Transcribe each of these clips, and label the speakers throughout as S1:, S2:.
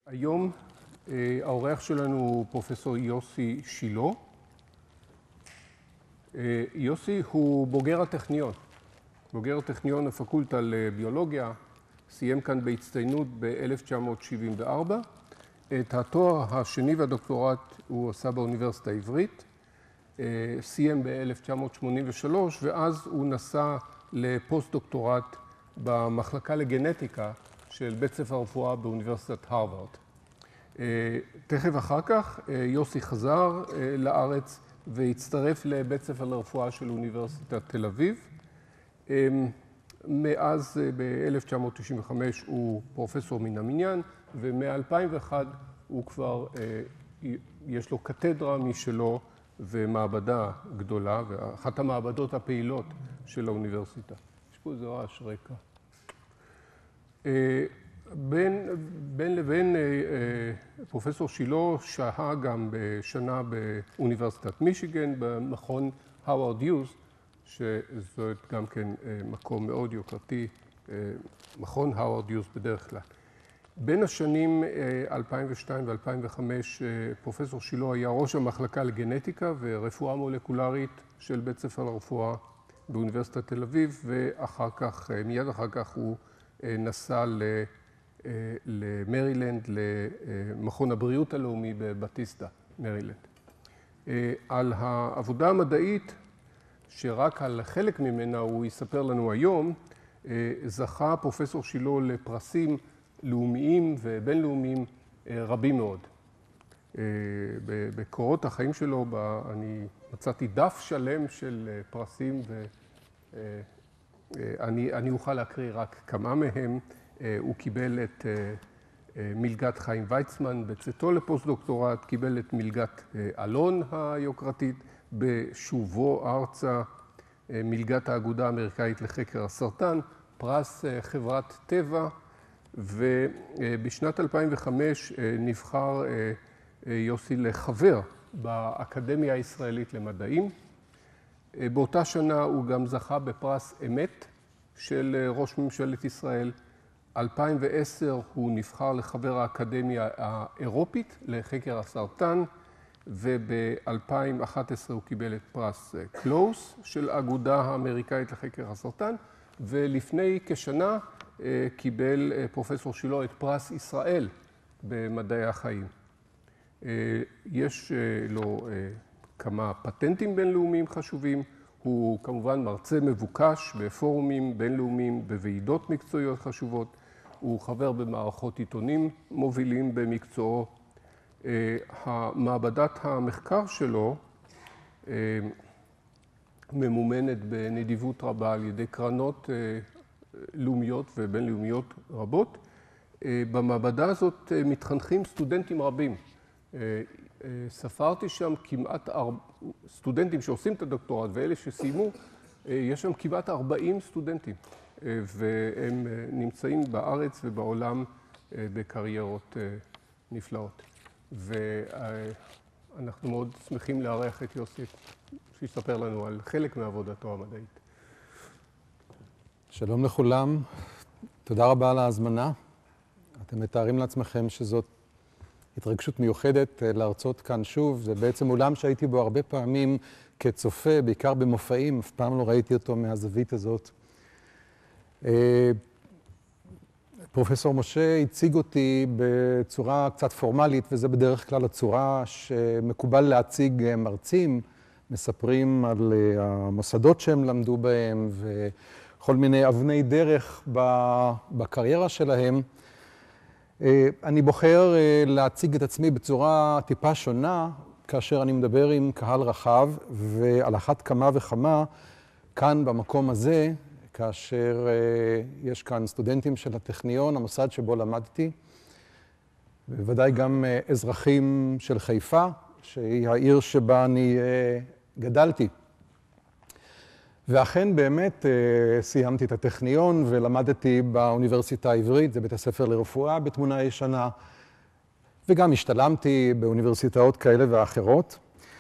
S1: היום האורח שלנו הוא פרופסור יוסי שילה. יוסי הוא בוגר הטכניון, הפקולטה לביולוגיה, סיים כאן בהצטיינות ב-1974. את התואר השני והדוקטורט הוא עשה באוניברסיטה העברית, סיים ב-1983, ואז הוא נסע לפוסט-דוקטורט במחלקה לגנטיקה של בית ספר הרפואה באוניברסיטת הרווארד. תכף אחר כך יוסי חזר לארץ והצטרף לבית ספר לרפואה של אוניברסיטת תל אביב. מאז ב-1995 הוא פרופסור מן המניין, ומ-2001 הוא כבר, יש לו קתדרה משלו ומעבדה גדולה, ואחת המעבדות הפעילות של האוניברסיטה. יש פה איזה רעש רקע. בין לבין פרופסור שילה שהה גם בשנה באוניברסיטת מישיגן, במכון הווארד יוז, שזאת גם כן מקום מאוד יוקרתי, מכון הווארד יוז בדרך כלל. בין השנים 2002 ו-2005 פרופסור שילה היה ראש המחלקה לגנטיקה ורפואה מולקולרית של בית ספר לרפואה באוניברסיטת תל אביב, ואחר כך, מיד אחר כך הוא נסע למרילנד, למכון הבריאות הלאומי בבטיסטה, מרילנד. על העבודה המדעית, שרק על חלק ממנה הוא יספר לנו היום, זכה פרופסור שילה לפרסים לאומיים ובינלאומיים רבים מאוד. בקורות החיים שלו אני מצאתי דף שלם של פרסים, ואני אוכל להקריא רק כמה מהם. הוא קיבל את מלגת חיים ויצמן בצאתו לפוסט-דוקטורט, קיבל את מלגת אלון היוקרתית בשובו ארצה, מלגת האגודה האמריקאית לחקר הסרטן, פרס חברת טבע, ובשנת 2005 נבחר יוסי לחבר באקדמיה הישראלית למדעים. באותה שנה הוא גם זכה בפרס אמת של ראש ממשלת ישראל. 2010 הוא נבחר לחבר האקדמיה האירופית לחקר הסרטן, וב-2011 הוא קיבל את פרס קלוס של האגודה האמריקאית לחקר הסרטן, ולפני כשנה קיבל פרופסור שילה את פרס ישראל במדעי החיים. יש לו כמה פטנטים בינלאומיים חשובים. הוא כמובן מרצה מבוקש בפורומים בינלאומיים, בוועידות מקצועיות חשובות. הוא חבר במערכות עיתונים מובילים במקצועו. המעבדת המחקר שלו ממומנת בנדיבות רבה על ידי קרנות לאומיות ובינלאומיות רבות. במעבדה הזאת מתחנכים סטודנטים רבים. ספרתי שם כמעט סטודנטים שעושים את הדוקטורט, ואלה שסיימו, יש שם כמעט 40 סטודנטים, והם נמצאים בארץ ובעולם בקריירות נפלאות. ואנחנו מאוד שמחים לארח את יוסי, שיספר לנו על חלק מעבודתו המדעית.
S2: שלום לכולם, תודה רבה על ההזמנה. אתם מתארים לעצמכם שזאת התרגשות מיוחדת להרצות כאן שוב. זה בעצם אולם שהייתי בו הרבה פעמים כצופה, בעיקר במופעים, אף פעם לא ראיתי אותו מהזווית הזאת. פרופסור משה הציג אותי בצורה קצת פורמלית, וזה בדרך כלל הצורה שמקובל להציג מרצים, מספרים על המוסדות שהם למדו בהם וכל מיני אבני דרך בקריירה שלהם. אני בוחר להציג את עצמי בצורה טיפה שונה, כאשר אני מדבר עם קהל רחב, ועל אחת כמה וכמה, כאן במקום הזה, כאשר יש כאן סטודנטים של הטכניון, המוסד שבו למדתי, בוודאי גם אזרחים של חיפה, שהיא העיר שבה אני גדלתי. ואכן באמת סיימתי את הטכניון ולמדתי באוניברסיטה העברית, זה בית הספר לרפואה בתמונה ישנה, וגם השתלמתי באוניברסיטאות כאלה ואחרות.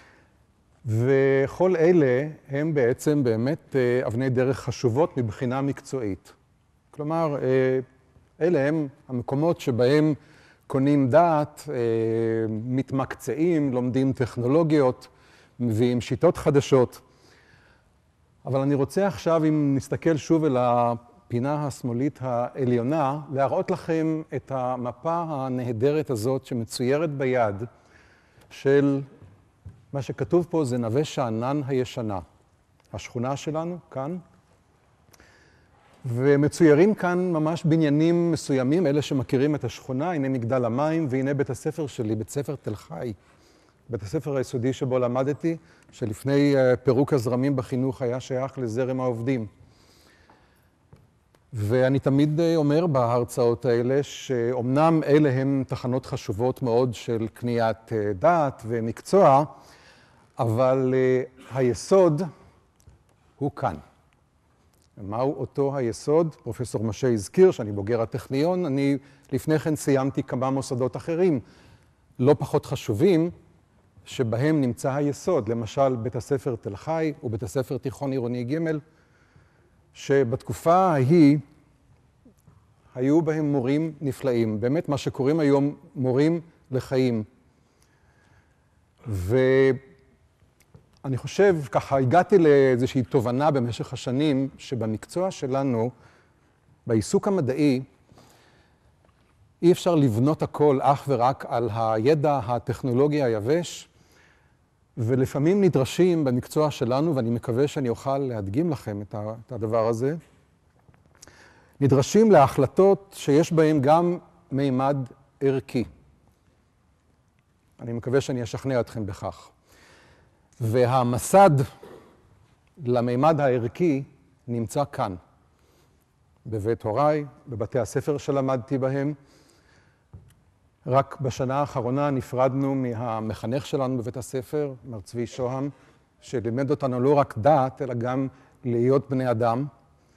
S2: וכל אלה הם בעצם באמת אבני דרך חשובות מבחינה מקצועית. כלומר, אלה הם המקומות שבהם קונים דעת, מתמקצעים, לומדים טכנולוגיות, מביאים שיטות חדשות. אבל אני רוצה עכשיו, אם נסתכל שוב אל הפינה השמאלית העליונה, להראות לכם את המפה הנהדרת הזאת שמצוירת ביד של מה שכתוב פה זה נווה שאנן הישנה. השכונה שלנו כאן. ומצוירים כאן ממש בניינים מסוימים, אלה שמכירים את השכונה, הנה מגדל המים, והנה בית הספר שלי, בית ספר תל חי. בית הספר היסודי שבו למדתי, שלפני פירוק הזרמים בחינוך היה שייך לזרם העובדים. ואני תמיד אומר בהרצאות האלה, שאומנם אלה הם תחנות חשובות מאוד של קניית דעת ומקצוע, אבל היסוד הוא כאן. מהו אותו היסוד? פרופסור משה הזכיר שאני בוגר הטכניון, אני לפני כן סיימתי כמה מוסדות אחרים, לא פחות חשובים, שבהם נמצא היסוד, למשל בית הספר תל חי ובית הספר תיכון עירוני ג', שבתקופה ההיא היו בהם מורים נפלאים, באמת מה שקוראים היום מורים לחיים. ואני חושב, ככה הגעתי לאיזושהי תובנה במשך השנים, שבמקצוע שלנו, בעיסוק המדעי, אי אפשר לבנות הכל אך ורק על הידע הטכנולוגי היבש, ולפעמים נדרשים במקצוע שלנו, ואני מקווה שאני אוכל להדגים לכם את הדבר הזה, נדרשים להחלטות שיש בהן גם מימד ערכי. אני מקווה שאני אשכנע אתכם בכך. והמסד למימד הערכי נמצא כאן, בבית הוריי, בבתי הספר שלמדתי בהם. רק בשנה האחרונה נפרדנו מהמחנך שלנו בבית הספר, מר צבי שוהם, שלימד אותנו לא רק דעת, אלא גם להיות בני אדם.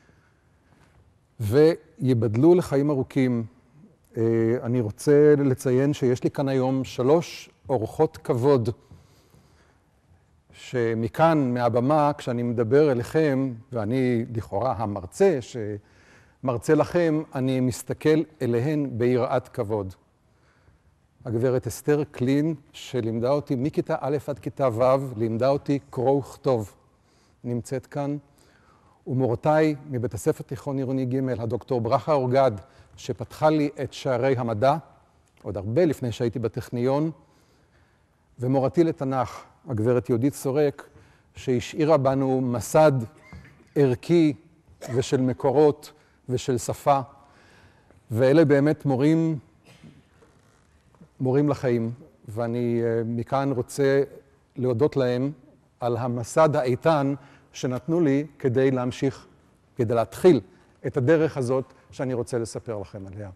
S2: ויבדלו לחיים ארוכים. אני רוצה לציין שיש לי כאן היום 3 אורחות כבוד, שמכאן, מהבמה, כשאני מדבר אליכם, ואני לכאורה המרצה שמרצה לכם, אני מסתכל אליהן ביראת כבוד. הגברת אסתר קלין, שלימדה אותי מכיתה א' עד כיתה ו', לימדה אותי קרוא וכתוב, נמצאת כאן. ומורותיי מבית הספר תיכון עירוני ג', הדוקטור ברכה אורגד, שפתחה לי את שערי המדע, עוד הרבה לפני שהייתי בטכניון, ומורתי לתנ"ך, הגברת יהודית סורק, שהשאירה בנו מסד ערכי ושל מקורות ושל שפה, ואלה באמת מורים לחיים, ואני מכאן רוצה להודות להם על המסד האיתן שנתנו לי כדי להמשיך, כדי להתחיל את הדרך הזאת שאני רוצה לספר לכם עליה.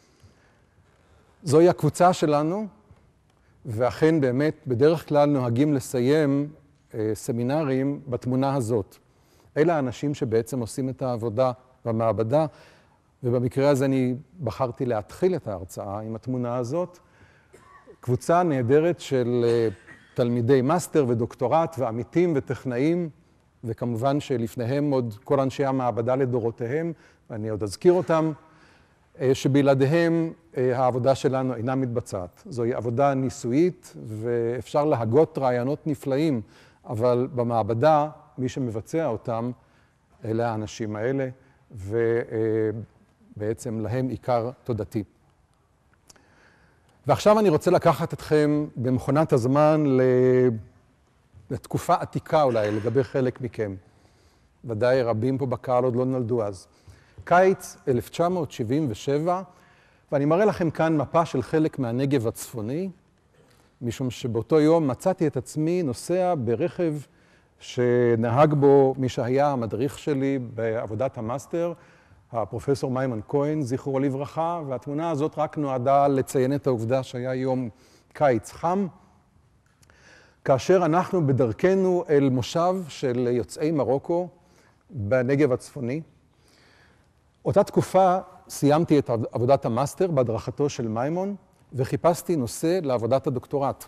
S2: זוהי הקבוצה שלנו, ואכן באמת בדרך כלל נוהגים לסיים סמינרים בתמונה הזאת. אלה האנשים שבעצם עושים את העבודה במעבדה, ובמקרה הזה אני בחרתי להתחיל את ההרצאה עם התמונה הזאת. קבוצה נהדרת של תלמידי מאסטר ודוקטורט ועמיתים וטכנאים, וכמובן שלפניהם עוד כל אנשי המעבדה לדורותיהם, ואני עוד אזכיר אותם, שבלעדיהם העבודה שלנו אינה מתבצעת. זוהי עבודה ניסויית, ואפשר להגות רעיונות נפלאים, אבל במעבדה, מי שמבצע אותם, אלה האנשים האלה, ובעצם להם עיקר תודתי. ועכשיו אני רוצה לקחת אתכם במכונת הזמן לתקופה עתיקה אולי, לגבי חלק מכם. ודאי רבים פה בקהל עוד לא נולדו אז. קיץ 1977, ואני מראה לכם כאן מפה של חלק מהנגב הצפוני, משום שבאותו יום מצאתי את עצמי נוסע ברכב שנהג בו מי שהיה המדריך שלי בעבודת המאסטר, הפרופסור מימון כהן, זכרו לברכה, והתמונה הזאת רק נועדה לציין את העובדה שהיה יום קיץ חם, כאשר אנחנו בדרכנו אל מושב של יוצאי מרוקו בנגב הצפוני. אותה תקופה סיימתי את עבודת המאסטר בהדרכתו של מימון, וחיפשתי נושא לעבודת הדוקטורט.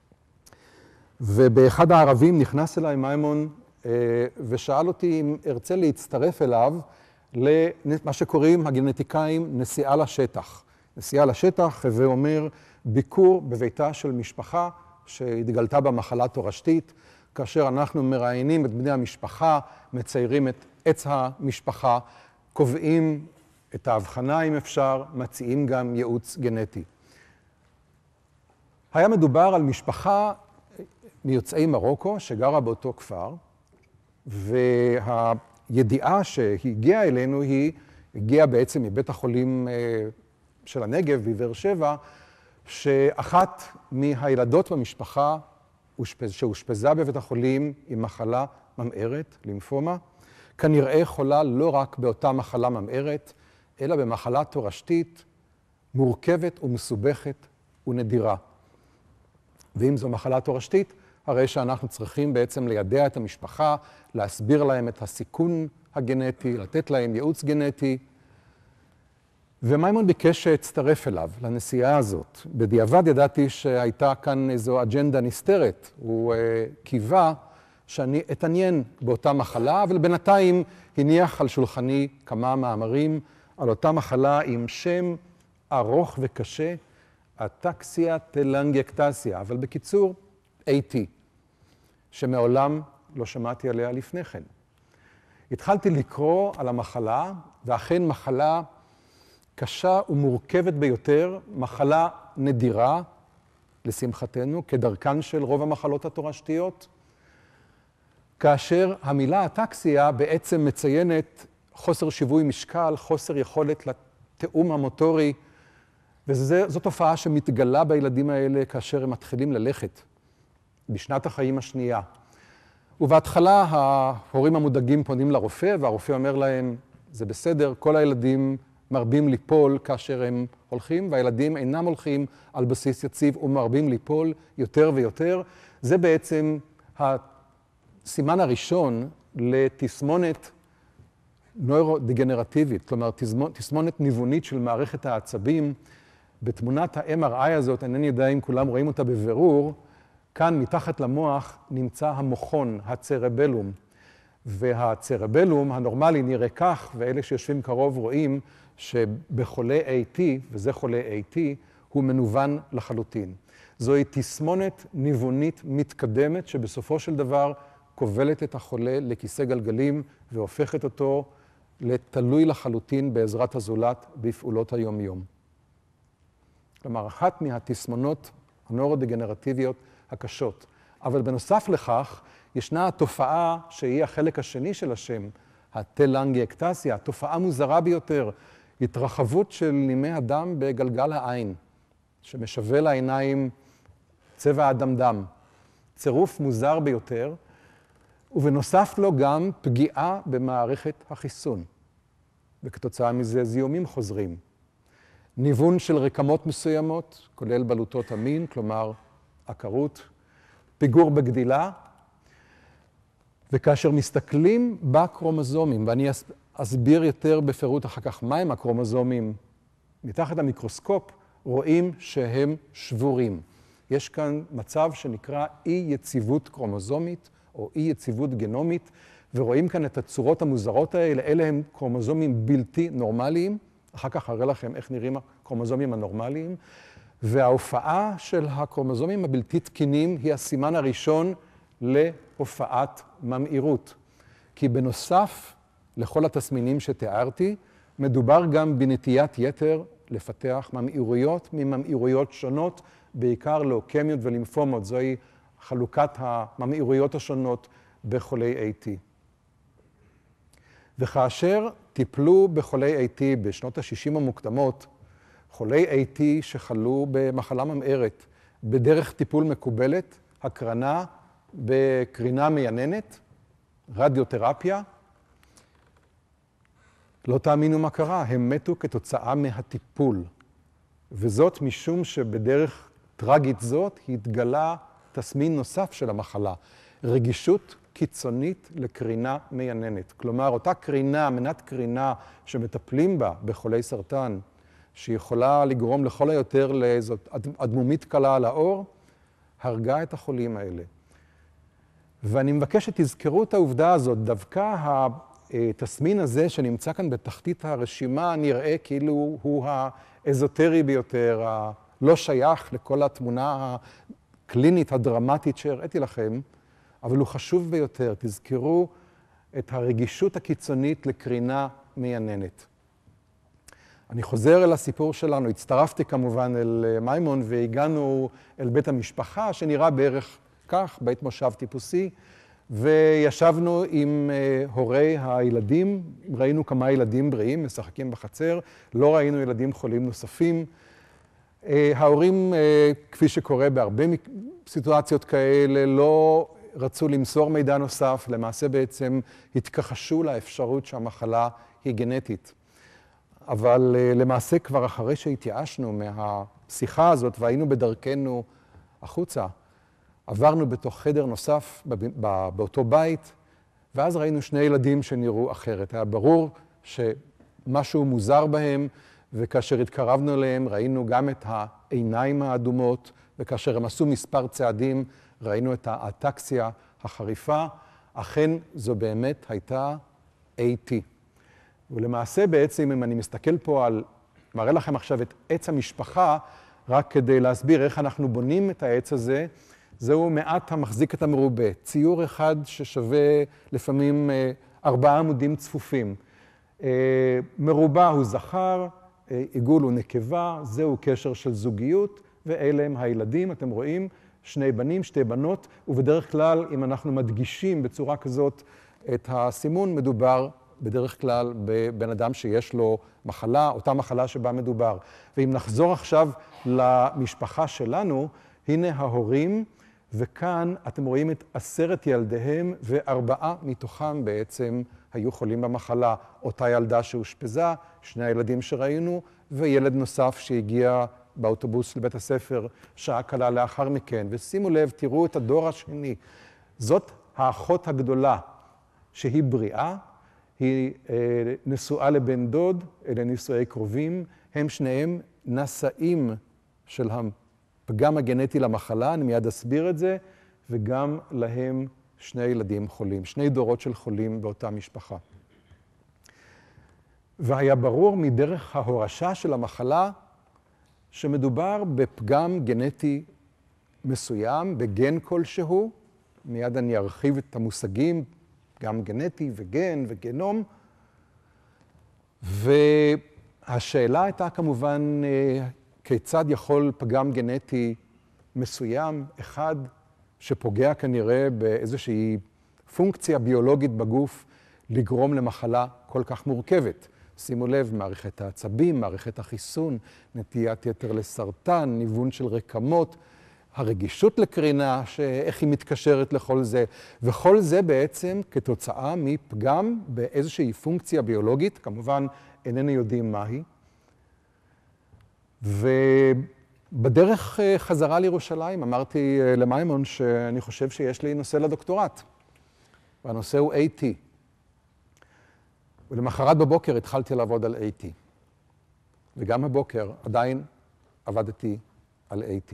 S2: ובאחד הערבים נכנס אליי מימון ושאל אותי אם ארצה להצטרף אליו למה שקוראים הגנטיקאים נסיעה לשטח. נסיעה לשטח, ואומר, ביקור בביתה של משפחה שהתגלתה בה מחלה תורשתית, כאשר אנחנו מראיינים את בני המשפחה, מציירים את עץ המשפחה, קובעים את ההבחנה אם אפשר, מציעים גם ייעוץ גנטי. היה מדובר על משפחה מיוצאי מרוקו שגרה באותו כפר, והידיעה שהגיעה אלינו היא הגיעה בעצם מבית החולים של הנגב בבאר שבע, שאחת מהילדות במשפחה שאושפזה בבית החולים עם מחלה ממארת, לימפומה, כנראה חולה לא רק באותה מחלה ממארת, אלא במחלה תורשתית מורכבת ומסובכת ונדירה. ואם זו מחלה תורשתית, הרי שאנחנו צריכים בעצם לידע את המשפחה, להסביר להם את הסיכון הגנטי, לתת להם ייעוץ גנטי. ומימון ביקש שאצטרף אליו, לנסיעה הזאת. בדיעבד ידעתי שהייתה כאן איזו אג'נדה נסתרת. הוא קיווה שאני אתעניין באותה מחלה, אבל בינתיים הניח על שולחני כמה מאמרים על אותה מחלה עם שם ארוך וקשה, אטקסיה טלנגיאקטסיה, אבל בקיצור, AT, שמעולם לא שמעתי עליה לפני כן. התחלתי לקרוא על המחלה, ואכן מחלה קשה ומורכבת ביותר, מחלה נדירה, לשמחתנו, כדרכן של רוב המחלות התורשתיות, כאשר המילה אטקסיה בעצם מציינת חוסר שיווי משקל, חוסר יכולת לתאום המוטורי, וזו תופעה שמתגלה בילדים האלה כאשר הם מתחילים ללכת בשנת החיים השנייה. ובהתחלה ההורים המודאגים פונים לרופא, והרופא אומר להם, זה בסדר, כל הילדים מרבים ליפול כאשר הם הולכים, והילדים אינם הולכים על בסיס יציב ומרבים ליפול יותר ויותר. זה בעצם הסימן הראשון לתסמונת נוירודגנרטיבית, כלומר תסמונת ניוונית של מערכת העצבים. בתמונת ה-MRI הזאת, אינני יודע אם כולם רואים אותה בבירור, כאן מתחת למוח נמצא המוחון, הצרבלום. והצרבלום הנורמלי נראה כך, ואלה שיושבים קרוב רואים שבחולה AT, וזה חולה AT, הוא מנוון לחלוטין. זוהי תסמונת ניוונית מתקדמת, שבסופו של דבר כובלת את החולה לכיסא גלגלים, והופכת אותו לתלוי לחלוטין בעזרת הזולת בפעולות היום-יום. כלומר, אחת מהתסמונות הנוירודגנרטיביות הקשות. אבל בנוסף לכך, ישנה התופעה שהיא החלק השני של השם, הטלנגיאקטסיה, תופעה מוזרה ביותר, התרחבות של נימי הדם בגלגל העין, שמשווה לעיניים צבע אדמדם. צירוף מוזר ביותר, ובנוסף לו גם פגיעה במערכת החיסון, וכתוצאה מזה זיהומים חוזרים. ניוון של רקמות מסוימות, כולל בלוטות המין, כלומר עקרות, פיגור בגדילה, וכאשר מסתכלים בקרומוזומים, ואני אסביר יותר בפירוט אחר כך מהם הקרומוזומים, מתחת למיקרוסקופ רואים שהם שבורים. יש כאן מצב שנקרא אי-יציבות קרומוזומית או אי-יציבות גנומית, ורואים כאן את הצורות המוזרות האלה, אלה הם קרומוזומים בלתי נורמליים, אחר כך אראה לכם איך נראים הקרומוזומים הנורמליים, וההופעה של הקרומוזומים הבלתי תקינים היא הסימן הראשון להופעת ממאירות. כי בנוסף לכל התסמינים שתיארתי, מדובר גם בנטיית יתר לפתח ממאירויות מממאירויות שונות, בעיקר לוקמיות ולימפומות. זוהי חלוקת הממאירויות השונות בחולי AT. וכאשר טיפלו בחולי AT בשנות ה-60 המוקדמות, חולי AT שחלו במחלה ממארת בדרך טיפול מקובלת, הקרנה בקרינה מייננת, רדיותרפיה, לא תאמינו מה קרה, הם מתו כתוצאה מהטיפול. וזאת משום שבדרך טרגית זאת התגלה תסמין נוסף של המחלה, רגישות קיצונית לקרינה מייננת. כלומר, אותה קרינה, מנת קרינה שמטפלים בה בחולי סרטן, שיכולה לגרום לכל היותר לאיזו אדמומית קלה על האור, הרגה את החולים האלה. ואני מבקש שתזכרו את העובדה הזאת, דווקא התסמין הזה שנמצא כאן בתחתית הרשימה נראה כאילו הוא האזוטרי ביותר, הלא שייך לכל התמונה הקלינית הדרמטית שהראיתי לכם, אבל הוא חשוב ביותר. תזכרו את הרגישות הקיצונית לקרינה מייננת. אני חוזר אל הסיפור שלנו, הצטרפתי כמובן אל מימון והגענו אל בית המשפחה שנראה בערך כך, בית מושב טיפוסי, וישבנו עם הורי הילדים, ראינו כמה ילדים בריאים משחקים בחצר, לא ראינו ילדים חולים נוספים. ההורים, כפי שקורה בהרבה סיטואציות כאלה, לא רצו למסור מידע נוסף, למעשה בעצם התכחשו לאפשרות שהמחלה היא גנטית. אבל למעשה כבר אחרי שהתייאשנו מהשיחה הזאת והיינו בדרכנו החוצה, עברנו בתוך חדר נוסף באותו בית, ואז ראינו שני ילדים שנראו אחרת. היה ברור שמשהו מוזר בהם, וכאשר התקרבנו אליהם ראינו גם את העיניים האדומות, וכאשר הם עשו מספר צעדים ראינו את האטקסיה החריפה. אכן זו באמת הייתה AT. ולמעשה בעצם, אם אני מסתכל פה על, מראה לכם עכשיו את עץ המשפחה, רק כדי להסביר איך אנחנו בונים את העץ הזה, זהו מעט המחזיק את המרובה. ציור אחד ששווה לפעמים 4 עמודים צפופים. מרובע הוא זכר, עיגול הוא נקבה, זהו קשר של זוגיות, ואלה הם הילדים, אתם רואים, 2 בנים, 2 בנות, ובדרך כלל, אם אנחנו מדגישים בצורה כזאת את הסימון, מדובר בדרך כלל בבן אדם שיש לו מחלה, אותה מחלה שבה מדובר. ואם נחזור עכשיו למשפחה שלנו, הנה ההורים, וכאן אתם רואים את 10 ילדיהם, ו4 מתוכם בעצם היו חולים במחלה. אותה ילדה שהושפזה, 2 הילדים שראינו, וילד נוסף שהגיע באוטובוס לבית הספר שעה קלה לאחר מכן. ושימו לב, תראו את הדור השני. זאת האחות הגדולה שהיא בריאה, היא נשואה לבן דוד, אלה נישואי קרובים, הם שניהם נשאים של הפגם הגנטי למחלה, אני מיד אסביר את זה, וגם להם 2 ילדים חולים, 2 דורות של חולים באותה משפחה. והיה ברור מדרך ההורשה של המחלה, שמדובר בפגם גנטי מסוים, בגן כלשהו, מיד אני ארחיב את המושגים, גם גנטי וגן וגנום, והשאלה הייתה כמובן כיצד יכול פגם גנטי מסוים, אחד שפוגע כנראה באיזושהי פונקציה ביולוגית בגוף, לגרום למחלה כל כך מורכבת. שימו לב, מערכת העצבים, מערכת החיסון, נטיית יתר לסרטן, ניוון של רקמות, הרגישות לקרינה, איך היא מתקשרת לכל זה, וכל זה בעצם כתוצאה מפגם באיזושהי פונקציה ביולוגית, כמובן איננו יודעים מהי. ובדרך חזרה לירושלים אמרתי למימון שאני חושב שיש לי נושא לדוקטורט, והנושא הוא AT. ולמחרת בבוקר התחלתי לעבוד על AT. וגם הבוקר עדיין עבדתי על AT.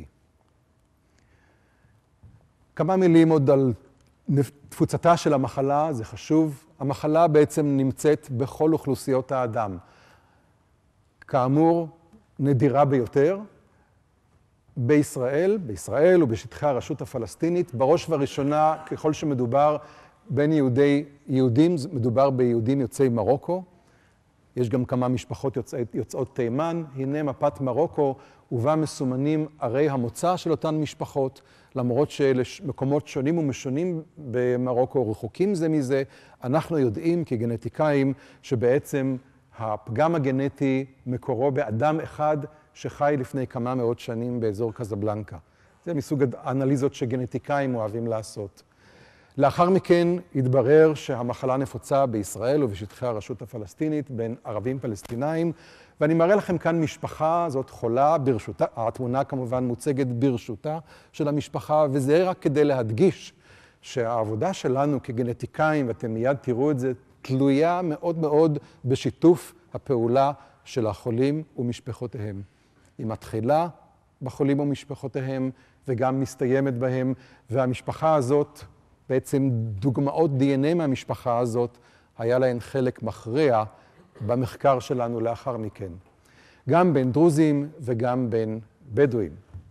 S2: כמה מילים עוד על תפוצתה של המחלה, זה חשוב. המחלה בעצם נמצאת בכל אוכלוסיות האדם. כאמור, נדירה ביותר. בישראל ובשטחי הרשות הפלסטינית, בראש ובראשונה, ככל שמדובר בין יהודים, מדובר ביהודים יוצאי מרוקו. יש גם כמה משפחות יוצאות תימן. הנה מפת מרוקו, ובה מסומנים ערי המוצא של אותן משפחות, למרות שמקומות שונים ומשונים במרוקו רחוקים זה מזה. אנחנו יודעים כגנטיקאים שבעצם הפגם הגנטי מקורו באדם אחד שחי לפני כמה מאות שנים באזור קזבלנקה. זה מסוג האנליזות שגנטיקאים אוהבים לעשות. לאחר מכן התברר שהמחלה נפוצה בישראל ובשטחי הרשות הפלסטינית בין ערבים פלסטינאים, ואני מראה לכם כאן משפחה, זאת חולה, ברשותה, התמונה כמובן מוצגת ברשותה של המשפחה, וזה רק כדי להדגיש שהעבודה שלנו כגנטיקאים, ואתם מיד תראו את זה, תלויה מאוד מאוד בשיתוף הפעולה של החולים ומשפחותיהם. היא מתחילה בחולים ומשפחותיהם וגם מסתיימת בהם, והמשפחה הזאת, בעצם דוגמאות DNA מהמשפחה הזאת, היה להן חלק מכריע במחקר שלנו לאחר מכן. גם בין דרוזים וגם בין בדואים.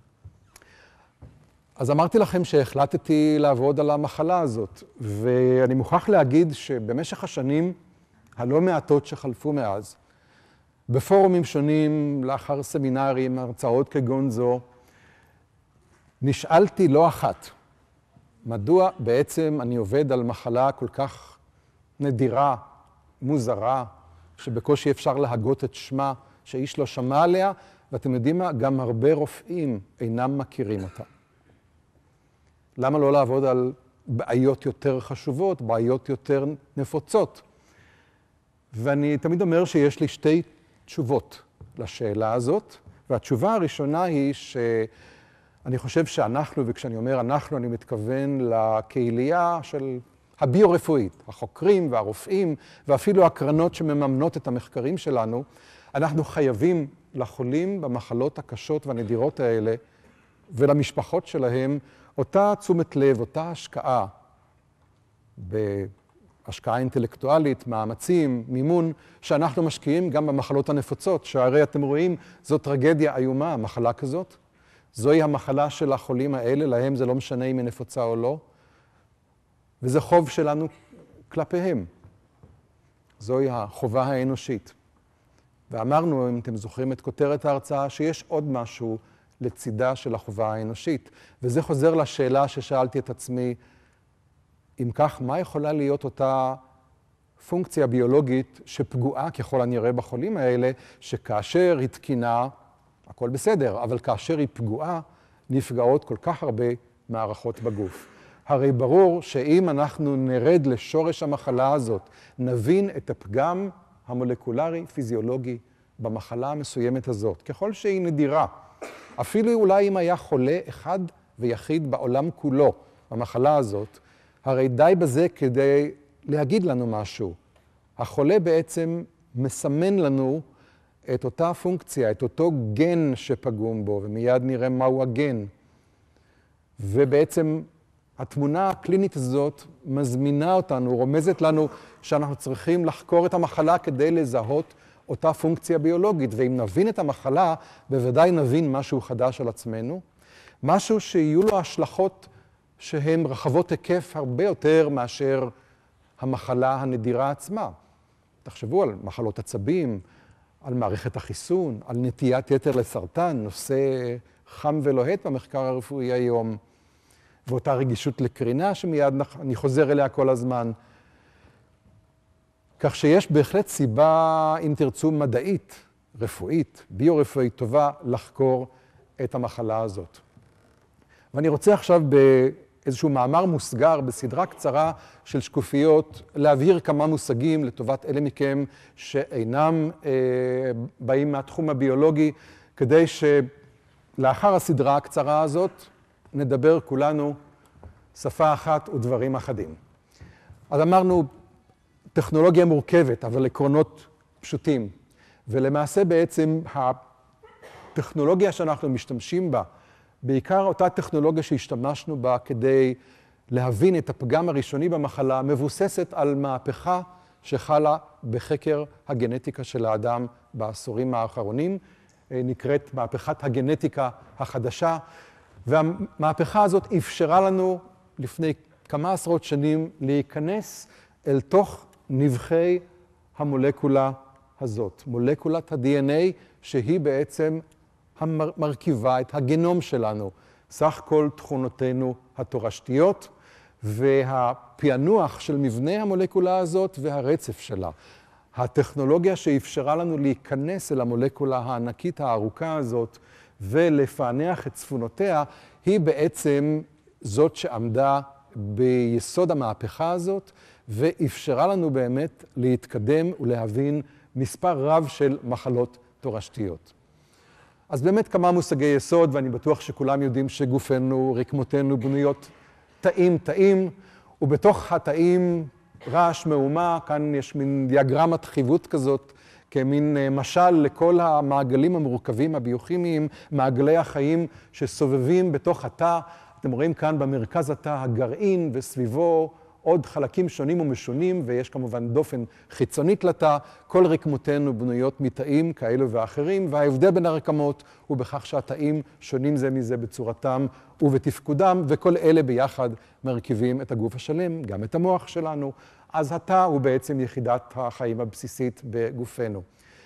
S2: אז אמרתי לכם שהחלטתי לעבוד על המחלה הזאת, ואני מוכרח להגיד שבמשך השנים הלא מעטות שחלפו מאז, בפורומים שונים, לאחר סמינרים, הרצאות כגון זו, נשאלתי לא אחת, מדוע בעצם אני עובד על מחלה כל כך נדירה, מוזרה, שבקושי אפשר להגות את שמה, שאיש לא שמע עליה, ואתם יודעים מה? גם הרבה רופאים אינם מכירים אותה. למה לא לעבוד על בעיות יותר חשובות, בעיות יותר נפוצות? ואני תמיד אומר שיש לי שתי תשובות לשאלה הזאת, והתשובה הראשונה היא שאני חושב שאנחנו, וכשאני אומר אנחנו, אני מתכוון לקהילייה של הביו-רפואית, החוקרים והרופאים, ואפילו הקרנות שמממנות את המחקרים שלנו, אנחנו חייבים לחולים במחלות הקשות והנדירות האלה, ולמשפחות שלהם, אותה תשומת לב, אותה השקעה, בהשקעה אינטלקטואלית, מאמצים, מימון, שאנחנו משקיעים גם במחלות הנפוצות, שהרי אתם רואים, זו טרגדיה איומה, מחלה כזאת. זוהי המחלה של החולים האלה, להם זה לא משנה אם היא נפוצה או לא, וזה חוב שלנו כלפיהם. זוהי החובה האנושית. ואמרנו, אם אתם זוכרים את כותרת ההרצאה, שיש עוד משהו לצידה של החובה האנושית. וזה חוזר לשאלה ששאלתי את עצמי, אם כך, מה יכולה להיות אותה פונקציה ביולוגית שפגועה ככל הנראה בחולים האלה, שכאשר היא תקינה, הכל בסדר, אבל כאשר היא פגועה, נפגעות כל כך הרבה מערכות בגוף. הרי ברור שאם אנחנו נרד לשורש המחלה הזאת, נבין את הפגם המולקולרי, פיזיולוגי, במחלה המסוימת הזאת, ככל שהיא נדירה. אפילו אולי אם היה חולה אחד ויחיד בעולם כולו במחלה הזאת, הרי די בזה כדי להגיד לנו משהו. החולה בעצם מסמן לנו את אותה פונקציה, את אותו גן שפגום בו, ומיד נראה מהו הגן. ובעצם התמונה הקלינית הזאת מזמינה אותנו, רומזת לנו שאנחנו צריכים לחקור את המחלה כדי לזהות אותה פונקציה ביולוגית. ואם נבין את המחלה, בוודאי נבין משהו חדש על עצמנו, משהו שיהיו לו השלכות שהן רחבות היקף הרבה יותר מאשר המחלה הנדירה עצמה. תחשבו על מחלות עצבים, על מערכת החיסון, על נטיית יתר לסרטן, נושא חם ולוהט במחקר הרפואי היום, ואותה רגישות לקרינה שמיד אני חוזר אליה כל הזמן. כך שיש בהחלט סיבה, אם תרצו, מדעית, רפואית, ביו-רפואית טובה, לחקור את המחלה הזאת. ואני רוצה עכשיו באיזשהו מאמר מוסגר, בסדרה קצרה של שקופיות, להבהיר כמה מושגים לטובת אלה מכם שאינם באים מהתחום הביולוגי, כדי שלאחר הסדרה הקצרה הזאת נדבר כולנו שפה אחת ודברים אחדים. אז אמרנו, טכנולוגיה מורכבת, אבל עקרונות פשוטים. ולמעשה בעצם הטכנולוגיה שאנחנו משתמשים בה, בעיקר אותה טכנולוגיה שהשתמשנו בה כדי להבין את הפגם הראשוני במחלה, מבוססת על מהפכה שחלה בחקר הגנטיקה של האדם בעשורים האחרונים, נקראת מהפכת הגנטיקה החדשה, והמהפכה הזאת אפשרה לנו לפני כמה עשרות שנים להיכנס אל תוך נבחי המולקולה הזאת, מולקולת ה-DNA, שהיא בעצם המרכיבה את הגנום שלנו, סך כל תכונותינו התורשתיות, והפענוח של מבנה המולקולה הזאת והרצף שלה. הטכנולוגיה שאפשרה לנו להיכנס אל המולקולה הענקית הארוכה הזאת ולפענח את צפונותיה, היא בעצם זאת שעמדה ביסוד המהפכה הזאת, ואפשרה לנו באמת להתקדם ולהבין מספר רב של מחלות תורשתיות. אז באמת כמה מושגי יסוד, ואני בטוח שכולם יודעים שגופנו, רקמותינו בנויות תאים, ובתוך התאים רעש מהומה, כאן יש מין דיאגרמת חיווט כזאת, כמין משל לכל המעגלים המורכבים הביוכימיים, מעגלי החיים שסובבים בתוך התא. אתם רואים כאן במרכז התא הגרעין וסביבו עוד חלקים שונים ומשונים, ויש כמובן דופן חיצונית לתא. כל רקמותינו בנויות מתאים כאלו ואחרים, וההבדל בין הרקמות הוא בכך שהתאים שונים זה מזה בצורתם ובתפקודם, וכל אלה ביחד מרכיבים את הגוף השלם, גם את המוח שלנו. אז התא הוא בעצם יחידת החיים הבסיסית בגופנו.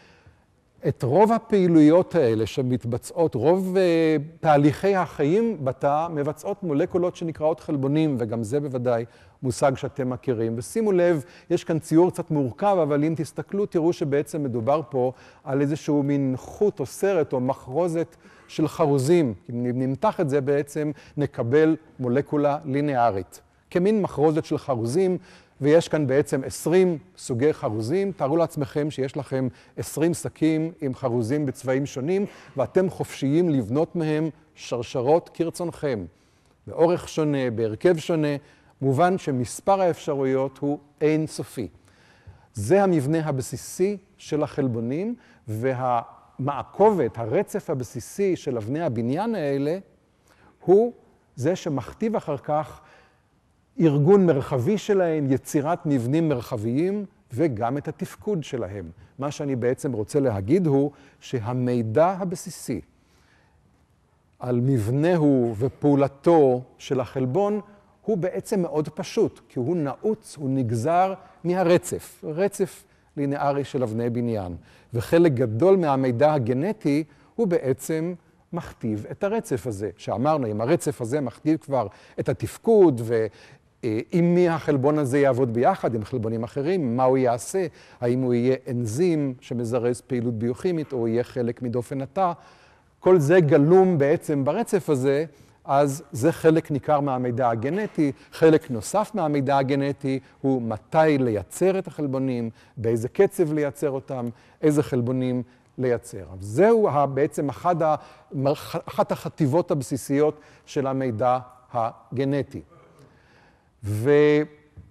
S2: את רוב הפעילויות האלה שמתבצעות, רוב תהליכי החיים בתא מבצעות מולקולות שנקראות חלבונים, וגם זה בוודאי מושג שאתם מכירים. ושימו לב, יש כאן ציור קצת מורכב, אבל אם תסתכלו, תראו שבעצם מדובר פה על איזשהו מין חוט או סרט או מחרוזת של חרוזים. אם נמתח את זה בעצם נקבל מולקולה ליניארית. כמין מחרוזת של חרוזים, ויש כאן בעצם 20 סוגי חרוזים. תארו לעצמכם שיש לכם 20 שקים עם חרוזים בצבעים שונים, ואתם חופשיים לבנות מהם שרשרות כרצונכם. באורך שונה, בהרכב שונה, מובן שמספר האפשרויות הוא אינסופי. זה המבנה הבסיסי של החלבונים, והמעקובת, הרצף הבסיסי של אבני הבניין האלה, הוא זה שמכתיב אחר כך ארגון מרחבי שלהם, יצירת מבנים מרחביים, וגם את התפקוד שלהם. מה שאני בעצם רוצה להגיד הוא שהמידע הבסיסי על מבנהו ופעולתו של החלבון הוא בעצם מאוד פשוט, כי הוא נעוץ, הוא נגזר מהרצף, רצף ליניארי של אבני בניין. וחלק גדול מהמידע הגנטי הוא בעצם מכתיב את הרצף הזה. שאמרנו, אם הרצף הזה מכתיב כבר את התפקוד, ועם מי החלבון הזה יעבוד ביחד, עם חלבונים אחרים, מה הוא יעשה, האם הוא יהיה אנזים שמזרז פעילות ביוכימית, או יהיה חלק מדופן התא, כל זה גלום בעצם ברצף הזה, אז זה חלק ניכר מהמידע הגנטי. חלק נוסף מהמידע הגנטי הוא מתי לייצר את החלבונים, באיזה קצב לייצר אותם, איזה חלבונים לייצר. זהו בעצם אחת החטיבות הבסיסיות של המידע הגנטי. ואם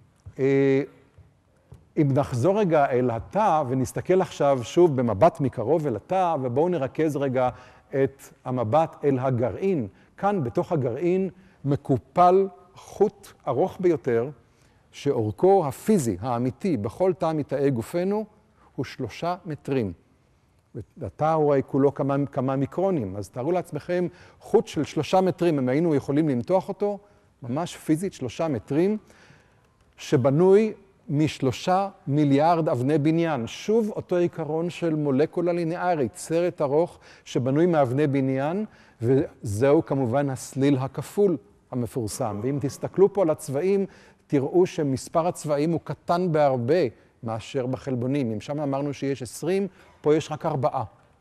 S2: נחזור רגע אל התא ונסתכל עכשיו שוב במבט מקרוב אל התא, ובואו נרכז רגע את המבט אל הגרעין. כאן בתוך הגרעין מקופל חוט ארוך ביותר, שאורכו הפיזי, האמיתי, בכל תא מתאי גופנו, הוא 3 מטרים. התא הוא כולו כמה מיקרונים, אז תארו לעצמכם חוט של 3 מטרים, אם היינו יכולים למתוח אותו, ממש פיזית 3 מטרים, שבנוי מ3 מיליארד אבני בניין. שוב אותו עיקרון של מולקולה ליניארית, סרט ארוך שבנוי מאבני בניין, וזהו כמובן הסליל הכפול המפורסם. ואם תסתכלו פה על הצבעים, תראו שמספר הצבעים הוא קטן בהרבה מאשר בחלבונים. אם שם אמרנו שיש 20, פה יש רק 4.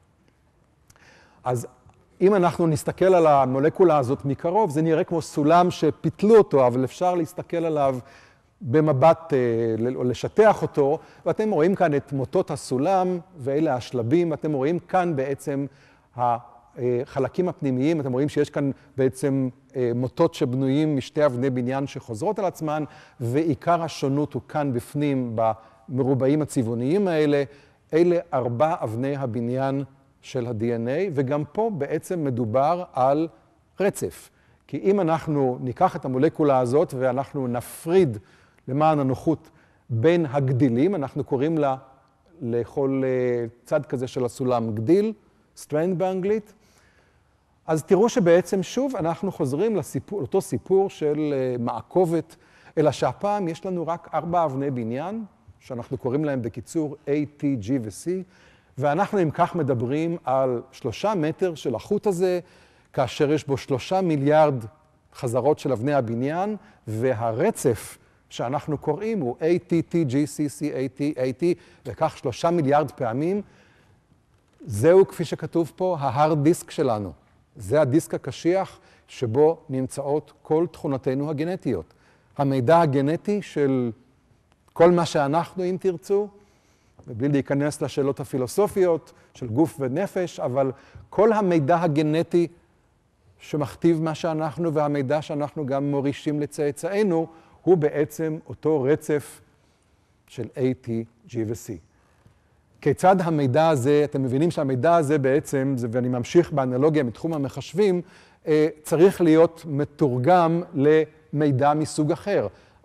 S2: אז אם אנחנו נסתכל על המולקולה הזאת מקרוב, זה נראה כמו סולם שפיתלו אותו, אבל אפשר להסתכל עליו במבט או לשטח אותו, ואתם רואים כאן את מוטות הסולם, ואלה השלבים, ואתם רואים כאן בעצם החלקים הפנימיים, אתם רואים שיש כאן בעצם מוטות שבנויים משתי אבני בניין שחוזרות על עצמן, ועיקר השונות הוא כאן בפנים במרובעים הצבעוניים האלה. אלה 4 אבני הבניין של ה-DNA, וגם פה בעצם מדובר על רצף. כי אם אנחנו ניקח את המולקולה הזאת ואנחנו נפריד למען הנוחות בין הגדילים, אנחנו קוראים לה לכל צד כזה של הסולם גדיל, strand באנגלית, אז תראו שבעצם שוב אנחנו חוזרים לאותו סיפור של מעקובת, אלא שהפעם יש לנו רק 4 אבני בניין, שאנחנו קוראים להם בקיצור A, T, G ו-C, ואנחנו אם כך מדברים על 3 מטר של החוט הזה, כאשר יש בו 3 מיליארד חזרות של אבני הבניין, והרצף שאנחנו קוראים הוא A, T, T, G, C, C, A, T, A, T, וכך 3 מיליארד פעמים. זהו, כפי שכתוב פה, ההארד דיסק שלנו. זה הדיסק הקשיח שבו נמצאות כל תכונותינו הגנטיות. המידע הגנטי של כל מה שאנחנו, אם תרצו, ובלי להיכנס לשאלות הפילוסופיות של גוף ונפש, אבל כל המידע הגנטי שמכתיב מה שאנחנו והמידע שאנחנו גם מורישים לצאצאינו, הוא בעצם אותו רצף של A, T, G ו-C. כיצד המידע הזה, אתם מבינים שהמידע הזה בעצם, ואני ממשיך באנלוגיה מתחום המחשבים, צריך להיות מתורגם למידע מסוג אחר.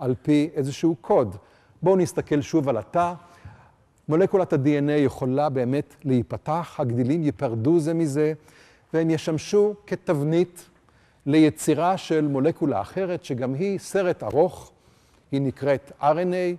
S2: על פי איזשהו קוד. בואו נסתכל שוב על התא. מולקולת ה-DNA יכולה באמת להיפתח, הגדילים ייפרדו זה מזה, והם ישמשו כתבנית ליצירה של מולקולה אחרת, שגם היא סרט ארוך, היא נקראת RNA,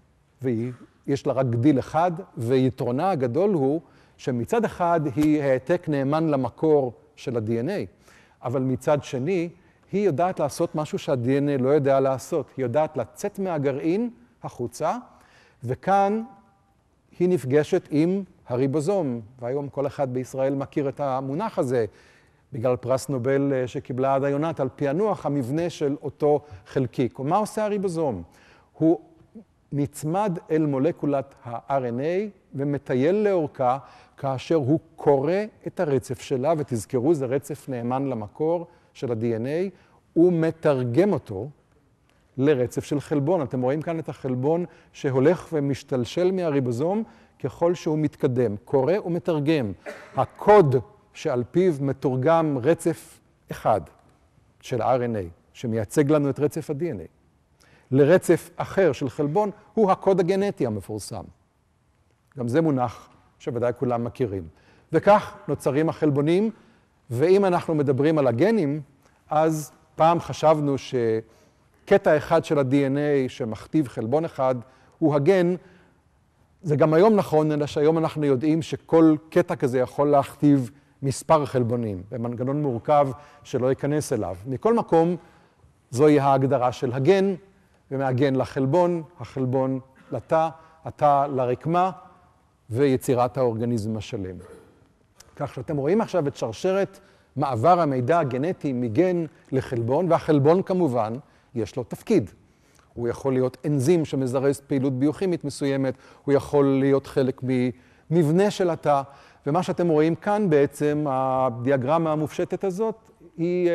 S2: ויש לה רק גדיל אחד, ויתרונה הגדול הוא שמצד אחד היא העתק נאמן למקור של ה-DNA, אבל מצד שני היא יודעת לעשות משהו שה-DNA לא יודע לעשות. היא יודעת לצאת מהגרעין החוצה, וכאן היא נפגשת עם הריבוזום, והיום כל אחד בישראל מכיר את המונח הזה, בגלל פרס נובל שקיבלה עדה יונת על פענוח המבנה של אותו חלקיק. ומה עושה הריבוזום? הוא נצמד אל מולקולת ה-RNA ומטייל לאורכה כאשר הוא קורא את הרצף שלה, ותזכרו, זה רצף נאמן למקור של ה-DNA, הוא מתרגם אותו לרצף של חלבון. אתם רואים כאן את החלבון שהולך ומשתלשל מהריבוזום ככל שהוא מתקדם. קורא ומתרגם. הקוד שעל פיו מתורגם רצף אחד של RNA, שמייצג לנו את רצף ה-DNA, לרצף אחר של חלבון, הוא הקוד הגנטי המפורסם. גם זה מונח שוודאי כולם מכירים. וכך נוצרים החלבונים, ואם אנחנו מדברים על הגנים, אז פעם חשבנו שקטע אחד של ה-DNA שמכתיב חלבון אחד הוא הגן. זה גם היום נכון, אלא שהיום אנחנו יודעים שכל קטע כזה יכול להכתיב מספר חלבונים, במנגנון מורכב שלא ייכנס אליו. מכל מקום, זוהי ההגדרה של הגן, ומהגן לחלבון, החלבון לתא, התא לרקמה, ויצירת האורגניזם השלם. כך שאתם רואים עכשיו את שרשרת מעבר המידע הגנטי מגן לחלבון, והחלבון כמובן יש לו תפקיד. הוא יכול להיות אנזים שמזרז פעילות ביוכימית מסוימת, הוא יכול להיות חלק ממבנה של התא, ומה שאתם רואים כאן בעצם, הדיאגרמה המופשטת הזאת, היא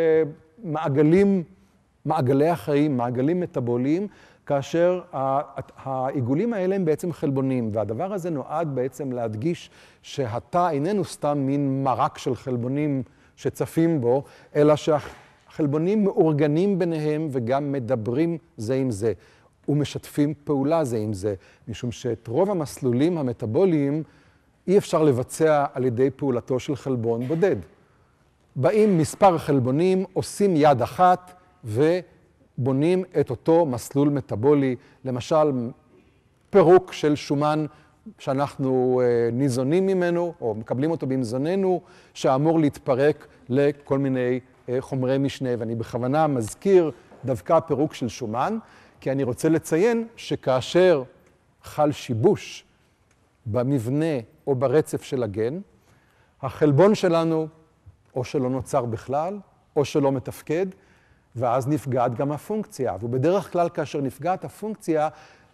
S2: מעגלי החיים, מעגלים מטאבוליים, כאשר העיגולים האלה הם בעצם חלבונים, והדבר הזה נועד בעצם להדגיש שהתא איננו סתם מין מרק של חלבונים שצפים בו, אלא שהחלבונים מאורגנים ביניהם וגם מדברים זה עם זה, ומשתפים פעולה זה עם זה, משום שאת רוב המסלולים המטאבוליים אי אפשר לבצע על ידי פעולתו של חלבון בודד. באים מספר חלבונים, עושים יד אחת ובונים את אותו מסלול מטאבולי, למשל פירוק של שומן שאנחנו ניזונים ממנו, או מקבלים אותו במזוננו, שאמור להתפרק לכל מיני חומרי משנה. ואני בכוונה מזכיר דווקא פירוק של שומן, כי אני רוצה לציין שכאשר חל שיבוש במבנה או ברצף של הגן, החלבון שלנו או שלא נוצר בכלל, או שלא מתפקד, ואז נפגעת גם הפונקציה. ובדרך כלל כאשר נפגעת הפונקציה,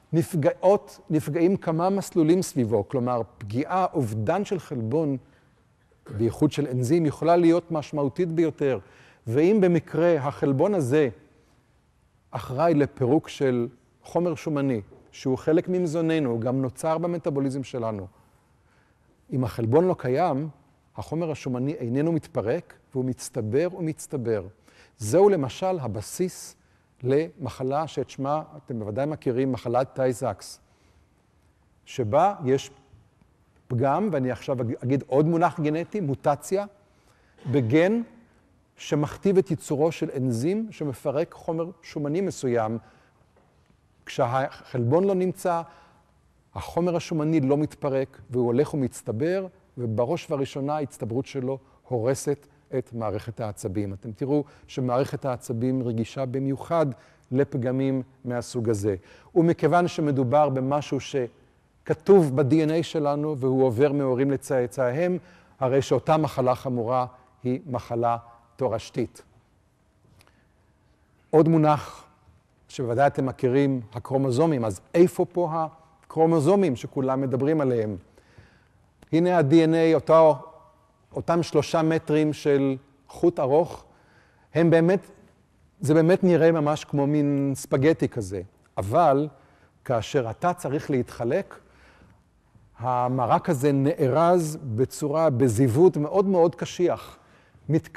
S2: נפגעים כמה מסלולים סביבו. כלומר, פגיעה, אובדן של חלבון, בייחוד של אנזים, יכולה להיות משמעותית ביותר. ואם במקרה החלבון הזה אחראי לפירוק של חומר שומני, שהוא חלק ממזוננו, הוא גם נוצר במטאבוליזם שלנו. אם החלבון לא קיים, החומר השומני איננו מתפרק, והוא מצטבר ומצטבר. זהו למשל הבסיס למחלה שאת שמה, אתם בוודאי מכירים, מחלת טאי-זקס, שבה יש פגם, ואני עכשיו אגיד עוד מונח גנטי, מוטציה, בגן שמכתיב את ייצורו של אנזים שמפרק חומר שומני מסוים. כשהחלבון לא נמצא, החומר השומני לא מתפרק, והוא הולך ומצטבר, ובראש ובראשונה ההצטברות שלו הורסת את מערכת העצבים. אתם תראו שמערכת העצבים רגישה במיוחד לפגמים מהסוג הזה. ומכיוון שמדובר במשהו שכתוב ב-DNA שלנו, והוא עובר מהורים לצאצאיהם, הרי שאותה מחלה חמורה היא מחלה תורשתית. עוד מונח שבוודאי אתם מכירים, הקרומוזומים. אז איפה פה הקרומוזומים שכולם מדברים עליהם? הנה ה-DNA, אותם 3 מטרים של חוט ארוך, זה באמת נראה ממש כמו מין ספגטי כזה. אבל כאשר אתה צריך להתחלק, המרק הזה נארז בזיוות מאוד מאוד קשיח,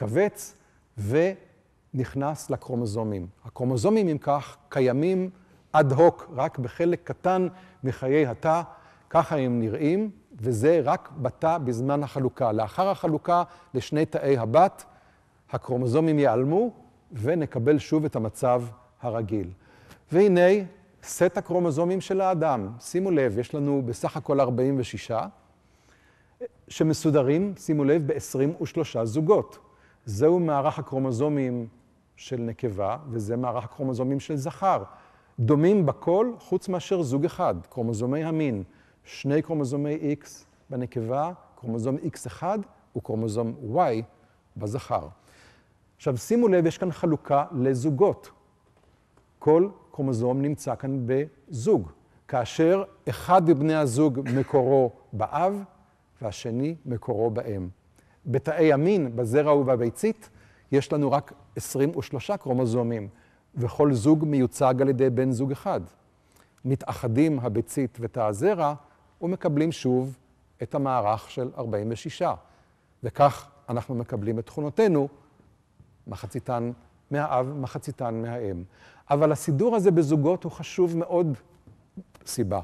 S2: מתכווץ ונכנס לקרומוזומים. הקרומוזומים, אם כך, קיימים אד הוק, רק בחלק קטן מחיי התא, ככה הם נראים, וזה רק בתא בזמן החלוקה. לאחר החלוקה לשני תאי הבת, הקרומוזומים ייעלמו, ונקבל שוב את המצב הרגיל. והנה, סט הקרומוזומים של האדם. שימו לב, יש לנו בסך הכל 46, שמסודרים, שימו לב, ב-23 זוגות. זהו מערך הקרומוזומים של נקבה, וזה מערך הקרומוזומים של זכר. דומים בכל, חוץ מאשר זוג אחד, קרומוזומי המין. 2 קרומוזומי X בנקבה, קרומוזום X1 וקרומוזום Y בזכר. עכשיו, שימו לב, יש כאן חלוקה לזוגות. כל קרומוזום נמצא כאן בזוג, כאשר אחד מבני הזוג מקורו באב, והשני מקורו באם. בתאי המין, בזרע ובביצית, יש לנו רק 23 קרומוזומים, וכל זוג מיוצג על ידי בן זוג אחד. מתאחדים הביצית ותא הזרע, ומקבלים שוב את המערך של 46. וכך אנחנו מקבלים את תכונותינו, מחציתן מהאב, מחציתן מהאם. אבל הסידור הזה בזוגות הוא חשוב מאוד סיבה.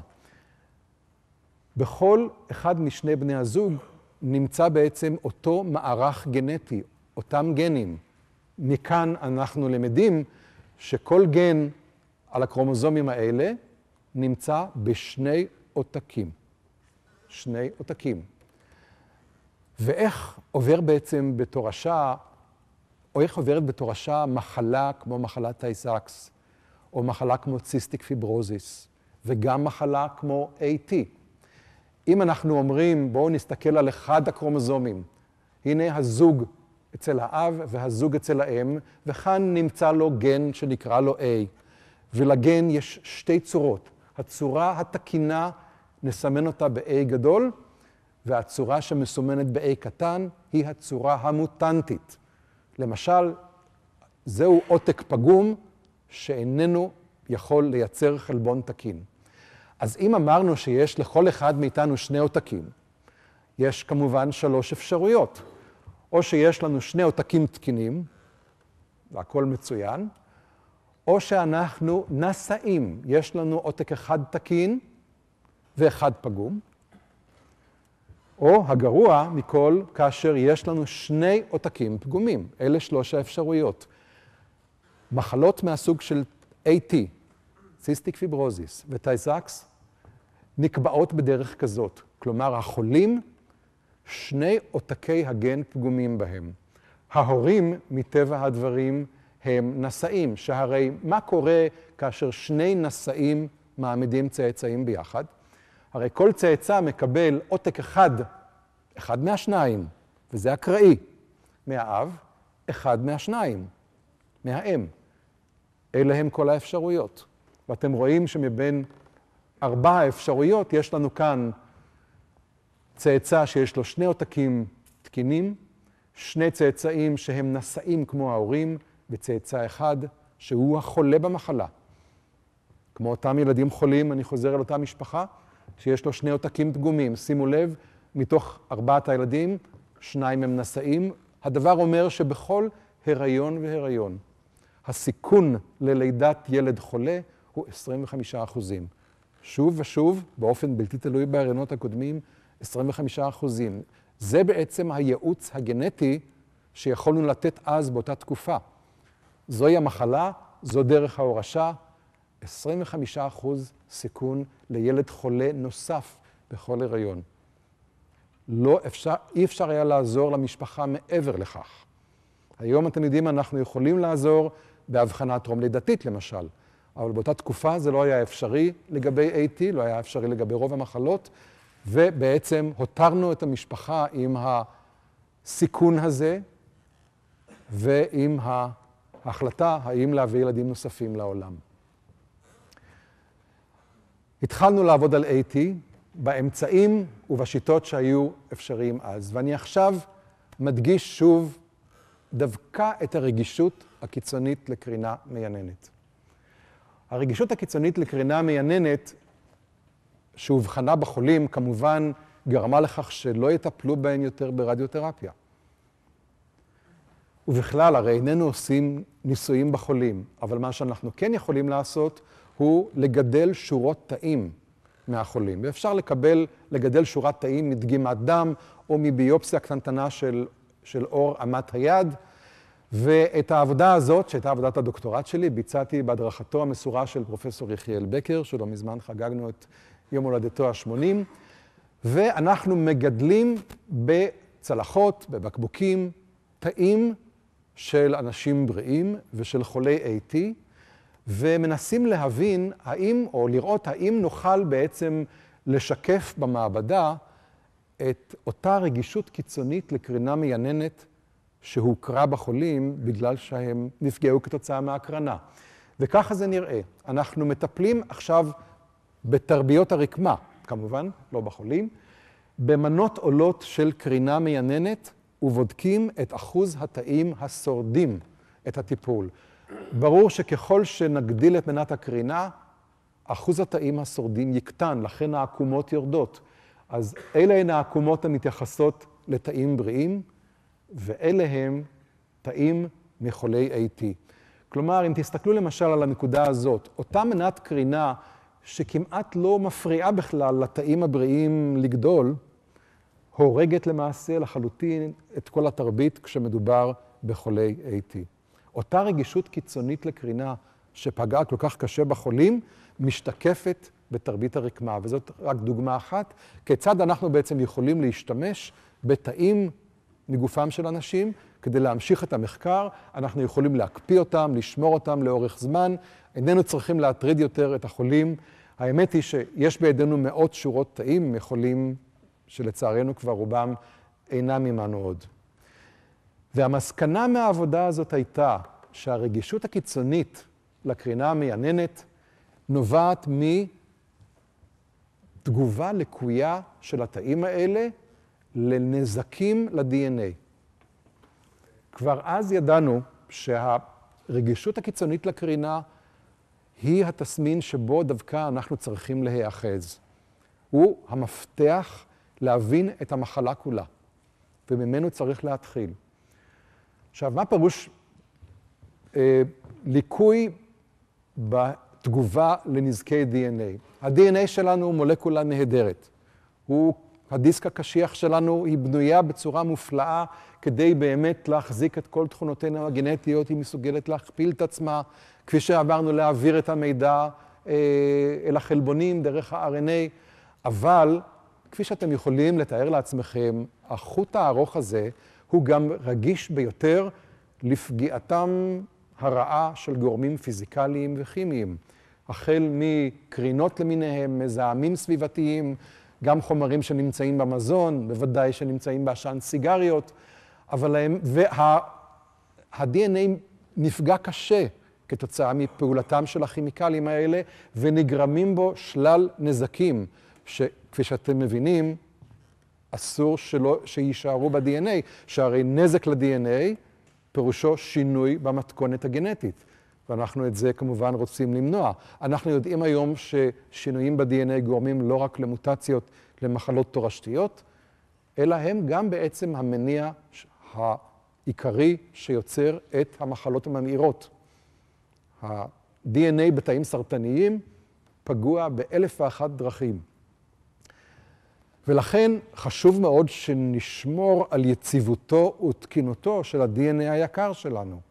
S2: בכל אחד משני בני הזוג נמצא בעצם אותו מערך גנטי, אותם גנים. מכאן אנחנו למדים שכל גן על הקרומוזומים האלה נמצא בשני עותקים. 2 עותקים. ואיך עובר בעצם בתורשה, או איך עוברת בתורשה מחלה כמו מחלת טייסקס, או מחלה כמו ציסטיק פיברוזיס, וגם מחלה כמו AT. אם אנחנו אומרים, בואו נסתכל על אחד הקרומוזומים, הנה הזוג אצל האב והזוג אצל האם, וכאן נמצא לו גן שנקרא לו A. ולגן יש 2 צורות. הצורה התקינה, נסמן אותה ב-A גדול, והצורה שמסומנת ב-A קטן היא הצורה המוטנטית. למשל, זהו עותק פגום שאיננו יכול לייצר חלבון תקין. אז אם אמרנו שיש לכל אחד מאיתנו 2 עותקים, יש כמובן 3 אפשרויות. או שיש לנו 2 עותקים תקינים, והכל מצוין, או שאנחנו נשאים, יש לנו עותק אחד תקין ואחד פגום, או הגרוע מכל, כאשר יש לנו 2 עותקים פגומים. אלה 3 האפשרויות. מחלות מהסוג של AT, ציסטיק פיברוזיס וטייסקס, נקבעות בדרך כזאת. כלומר, החולים, 2 עותקי הגן פגומים בהם. ההורים, מטבע הדברים, הם נשאים, שהרי מה קורה כאשר 2 נשאים מעמידים צאצאים ביחד? הרי כל צאצא מקבל עותק אחד מהשניים, וזה אקראי, מהאב, אחד מהשניים, מהאם. אלה הם כל האפשרויות. ואתם רואים שמבין 4 האפשרויות יש לנו כאן צאצא שיש לו 2 עותקים תקינים, 2 צאצאים שהם נשאים כמו ההורים, וצאצא אחד שהוא החולה במחלה. כמו אותם ילדים חולים, אני חוזר על אותה משפחה, שיש לו 2 עותקים פגומים. שימו לב, מתוך 4 הילדים, 2 הם נשאים. הדבר אומר שבכל הריון והריון, הסיכון ללידת ילד חולה הוא 25%. שוב ושוב, באופן בלתי תלוי בהריונות הקודמים, 25%. זה בעצם הייעוץ הגנטי שיכולנו לתת אז באותה תקופה. זוהי המחלה, זו דרך ההורשה, 25% סיכון לילד חולה נוסף בכל הריון. אי אפשר היה לעזור למשפחה מעבר לכך. היום אתם יודעים, אנחנו יכולים לעזור בהבחנה טרום לידתית למשל, אבל באותה תקופה זה לא היה אפשרי לגבי AT, לא היה אפשרי לגבי רוב המחלות, ובעצם הותרנו את המשפחה עם הסיכון הזה, ועם ההחלטה האם להביא ילדים נוספים לעולם. התחלנו לעבוד על AT באמצעים ובשיטות שהיו אפשריים אז, ואני עכשיו מדגיש שוב דווקא את הרגישות הקיצונית לקרינה מייננת. הרגישות הקיצונית לקרינה מייננת שהובחנה בחולים כמובן גרמה לכך שלא יטפלו בהם יותר ברדיותרפיה. ובכלל, הרי איננו עושים ניסויים בחולים, אבל מה שאנחנו כן יכולים לעשות הוא לגדל שורות תאים מהחולים. ואפשר לגדל שורת תאים מדגימת דם או מביופסיה קטנטנה של עור אמת היד. ואת העבודה הזאת, שהייתה עבודת הדוקטורט שלי, ביצעתי בהדרכתו המסורה של פרופסור יחיאל בקר, שלא מזמן חגגנו את יום הולדתו ה-80, ואנחנו מגדלים בצלחות, בבקבוקים, תאים של אנשים בריאים ושל חולי AT, ומנסים להבין האם, או לראות האם נוכל בעצם לשקף במעבדה את אותה רגישות קיצונית לקרינה מייננת שהוכרה בחולים בגלל שהם נפגעו כתוצאה מהקרנה. וככה זה נראה. אנחנו מטפלים עכשיו בתרביות הרקמה, כמובן, לא בחולים, במנות עולות של קרינה מייננת, ובודקים את אחוז התאים השורדים את הטיפול. ברור שככל שנגדיל את מנת הקרינה, אחוז התאים השורדים יקטן, לכן העקומות יורדות. אז אלה הן העקומות המתייחסות לתאים בריאים, ואלה הם תאים מחולי AT. כלומר, אם תסתכלו למשל על הנקודה הזאת, אותה מנת קרינה שכמעט לא מפריעה בכלל לתאים הבריאים לגדול, הורגת למעשה לחלוטין את כל התרבית כשמדובר בחולי AT. אותה רגישות קיצונית לקרינה שפגעה כל כך קשה בחולים, משתקפת בתרבית הרקמה. וזאת רק דוגמה אחת, כיצד אנחנו בעצם יכולים להשתמש בתאים מגופם של אנשים, כדי להמשיך את המחקר. אנחנו יכולים להקפיא אותם, לשמור אותם לאורך זמן, איננו צריכים להטריד יותר את החולים. האמת היא שיש בידינו מאות שורות תאים מחולים שלצערנו כבר רובם אינם עמנו עוד. והמסקנה מהעבודה הזאת הייתה שהרגישות הקיצונית לקרינה המייננת נובעת מתגובה לקויה של התאים האלה לנזקים ל-DNA. כבר אז ידענו שהרגישות הקיצונית לקרינה היא התסמין שבו דווקא אנחנו צריכים להיאחז. הוא המפתח להבין את המחלה כולה, וממנו צריך להתחיל. עכשיו, מה פירוש ליקוי בתגובה לנזקי DNA? ה-DNA שלנו הוא מולקולה נהדרת. הדיסק הקשיח שלנו היא בנויה בצורה מופלאה כדי באמת להחזיק את כל תכונותינו הגנטיות, היא מסוגלת להכפיל את עצמה, כפי שעברנו להעביר את המידע אל החלבונים דרך ה-RNA, אבל כפי שאתם יכולים לתאר לעצמכם, החוט הארוך הזה הוא גם רגיש ביותר לפגיעתם הרעה של גורמים פיזיקליים וכימיים. החל מקרינות למיניהם, מזהמים סביבתיים, גם חומרים שנמצאים במזון, בוודאי שנמצאים בעשן סיגריות, אבל ה-DNA נפגע קשה כתוצאה מפעולתם של הכימיקלים האלה, ונגרמים בו שלל נזקים, שכפי שאתם מבינים, אסור שישארו ב-DNA, שהרי נזק ל-DNA פירושו שינוי במתכונת הגנטית. ואנחנו את זה כמובן רוצים למנוע. אנחנו יודעים היום ששינויים ב-DNA גורמים לא רק למוטציות, למחלות תורשתיות, אלא הם גם בעצם המניע העיקרי שיוצר את המחלות הממאירות. ה-DNA בתאים סרטניים פגוע ב1,001 דרכים. ולכן חשוב מאוד שנשמור על יציבותו ותקינותו של ה-DNA היקר שלנו.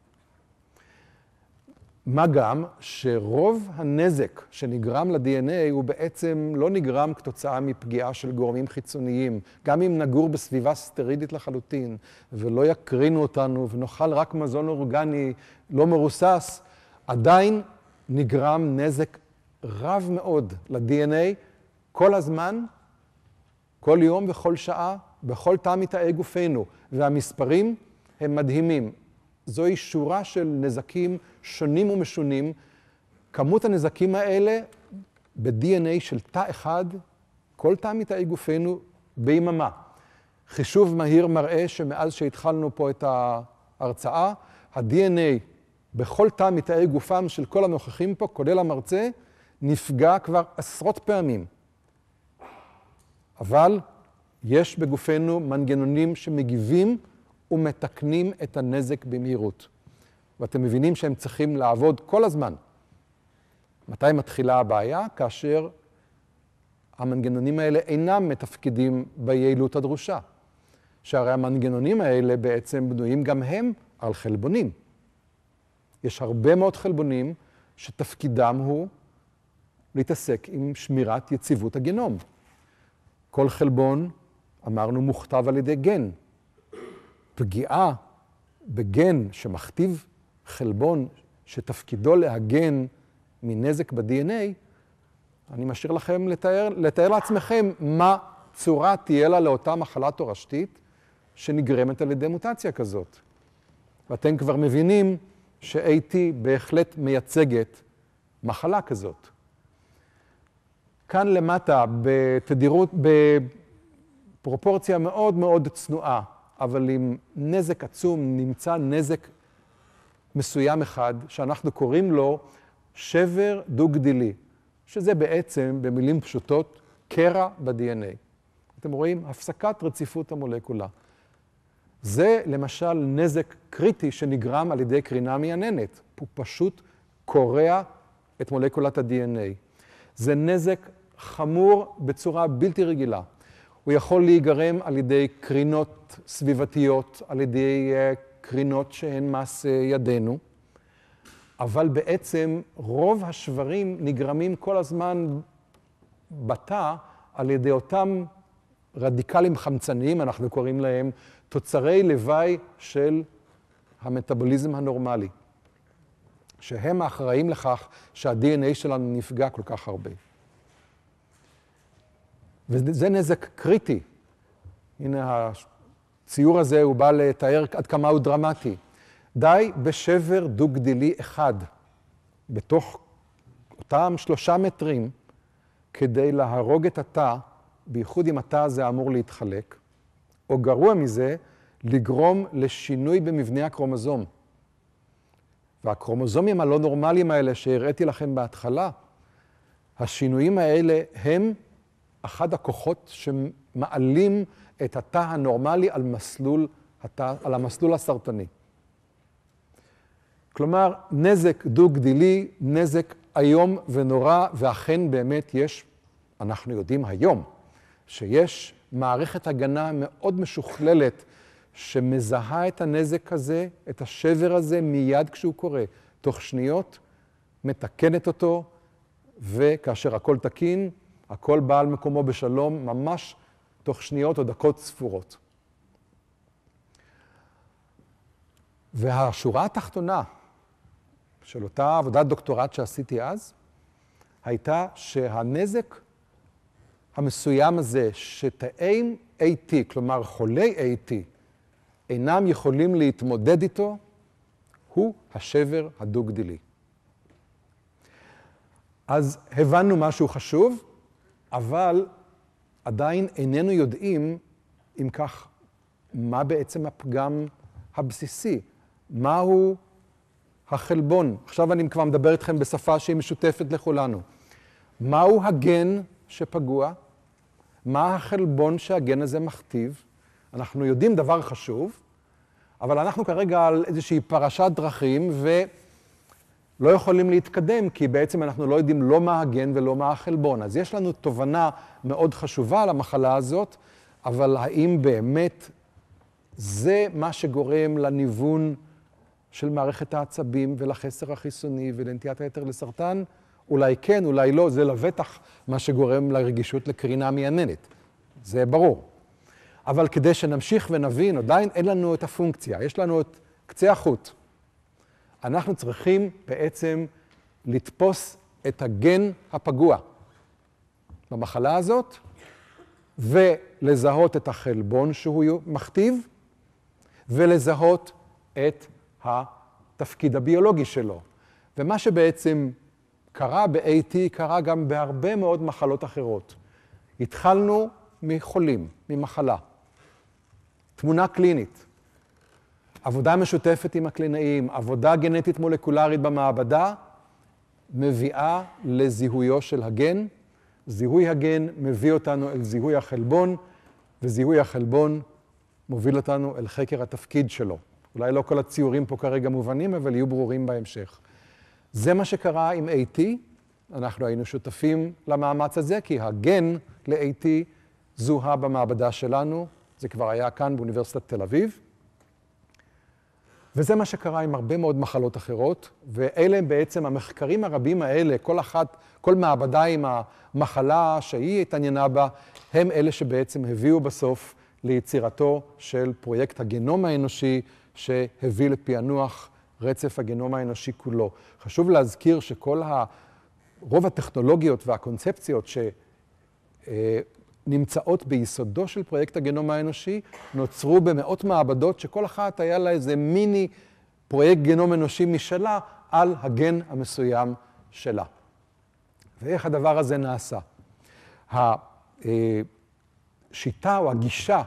S2: מה גם שרוב הנזק שנגרם ל-DNA הוא בעצם לא נגרם כתוצאה מפגיעה של גורמים חיצוניים. גם אם נגור בסביבה סטרילית לחלוטין ולא יקרינו אותנו ונאכל רק מזון אורגני לא מרוסס, עדיין נגרם נזק רב מאוד ל-DNA כל הזמן, כל יום וכל שעה, בכל תא מתאי גופנו. והמספרים הם מדהימים. זוהי שורה של נזקים שונים ומשונים. כמות הנזקים האלה ב-DNA של תא אחד, כל תא מתאי גופנו ביממה. חישוב מהיר מראה שמאז שהתחלנו פה את ההרצאה, ה-DNA בכל תא מתאי גופם של כל הנוכחים פה, כולל המרצה, נפגע כבר עשרות פעמים. אבל יש בגופנו מנגנונים שמגיבים ומתקנים את הנזק במהירות. ואתם מבינים שהם צריכים לעבוד כל הזמן. מתי מתחילה הבעיה? כאשר המנגנונים האלה אינם מתפקדים ביעילות הדרושה. שהרי המנגנונים האלה בעצם בנויים גם הם על חלבונים. יש הרבה מאוד חלבונים שתפקידם הוא להתעסק עם שמירת יציבות הגנום. כל חלבון, אמרנו, מוכתב על ידי גן. פגיעה בגן שמכתיב חלבון שתפקידו להגן מנזק ב-DNA, אני משאיר לכם לתאר לעצמכם מה צורה תהיה לה לאותה מחלה תורשתית שנגרמת על ידי מוטציה כזאת. ואתם כבר מבינים ש-AT בהחלט מייצגת מחלה כזאת. כאן למטה, בתדירות, בפרופורציה מאוד מאוד צנועה, אבל עם נזק עצום, נמצא נזק מסוים אחד, שאנחנו קוראים לו שבר דו-גדילי, שזה בעצם, במילים פשוטות, קרע ב-DNA. אתם רואים? הפסקת רציפות המולקולה. זה למשל נזק קריטי שנגרם על ידי קרינה מייננת. הוא פשוט קורע את מולקולת ה-DNA. זה נזק חמור בצורה בלתי רגילה. הוא יכול להיגרם על ידי קרינות סביבתיות, על ידי קרינות שהן מעשה ידינו, אבל בעצם רוב השברים נגרמים כל הזמן בתא על ידי אותם רדיקלים חמצניים, אנחנו קוראים להם תוצרי לוואי של המטאבוליזם הנורמלי, שהם האחראים לכך שה-DNA שלנו נפגע כל כך הרבה. וזה נזק קריטי. הנה הציור הזה הוא בא לתאר עד כמה הוא דרמטי. די בשבר דו-גדילי אחד, בתוך אותם 3 מטרים, כדי להרוג את התא, בייחוד אם התא הזה אמור להתחלק, או גרוע מזה, לגרום לשינוי במבנה הקרומוזום. והקרומוזומים הלא נורמליים האלה שהראיתי לכם בהתחלה, השינויים האלה הם אחד הכוחות שמעלים את התא הנורמלי על המסלול הסרטני. כלומר, נזק דו-גדילי, נזק איום ונורא, ואכן באמת יש, אנחנו יודעים היום, שיש מערכת הגנה מאוד משוכללת שמזהה את הנזק הזה, את השבר הזה מיד כשהוא קורה. תוך שניות, מתקנת אותו, וכאשר הכל תקין, הכל בא על מקומו בשלום, ממש תוך שניות או דקות ספורות. והשורה התחתונה של אותה עבודת דוקטורט שעשיתי אז, הייתה שהנזק המסוים הזה, שתאים AT, כלומר חולי AT, אינם יכולים להתמודד איתו, הוא השבר הדו-גדילי. אז הבנו משהו חשוב, אבל עדיין איננו יודעים, אם כך, מה בעצם הפגם הבסיסי, מהו החלבון. עכשיו אני כבר מדבר איתכם בשפה שהיא משותפת לכולנו. מהו הגן שפגוע? מה החלבון שהגן הזה מכתיב? אנחנו יודעים דבר חשוב, אבל אנחנו כרגע על איזושהי פרשת דרכים ולא יכולים להתקדם, כי בעצם אנחנו לא יודעים לא מה הגן ולא מה החלבון. אז יש לנו תובנה מאוד חשובה על המחלה הזאת, אבל האם באמת זה מה שגורם לניוון של מערכת העצבים ולחסר החיסוני ולנטיית היתר לסרטן? אולי כן, אולי לא, זה לבטח מה שגורם לרגישות לקרינה מייננת. זה ברור. אבל כדי שנמשיך ונבין, עדיין אין לנו את הפונקציה, יש לנו את קצה החוט. אנחנו צריכים בעצם לתפוס את הגן הפגוע במחלה הזאת, ולזהות את החלבון שהוא מכתיב, ולזהות את התפקיד הביולוגי שלו. ומה שבעצם קרה ב-AT קרה גם בהרבה מאוד מחלות אחרות. התחלנו מחולים, ממחלה. תמונה קלינית. עבודה משותפת עם הקלינאים, עבודה גנטית מולקולרית במעבדה, מביאה לזיהויו של הגן. זיהוי הגן מביא אותנו אל זיהוי החלבון, וזיהוי החלבון מוביל אותנו אל חקר התפקיד שלו. אולי לא כל הציורים פה כרגע מובנים, אבל יהיו ברורים בהמשך. זה מה שקרה עם AT. אנחנו היינו שותפים למאמץ הזה, כי הגן ל-AT זוהה במעבדה שלנו. זה כבר היה כאן באוניברסיטת תל אביב. וזה מה שקרה עם הרבה מאוד מחלות אחרות, ואלה הם בעצם המחקרים הרבים האלה, כל מעבדה עם המחלה שהיא התעניינה בה, הם אלה שבעצם הביאו בסוף ליצירתו של פרויקט הגנום האנושי, שהביא לפענוח רצף הגנום האנושי כולו. חשוב להזכיר רוב הטכנולוגיות והקונספציות שנמצאות ביסודו של פרויקט הגנום האנושי, נוצרו במאות מעבדות שכל אחת היה לה איזה מיני פרויקט גנום אנושי משלה על הגן המסוים שלה. ואיך הדבר הזה נעשה? השיטה או הגישה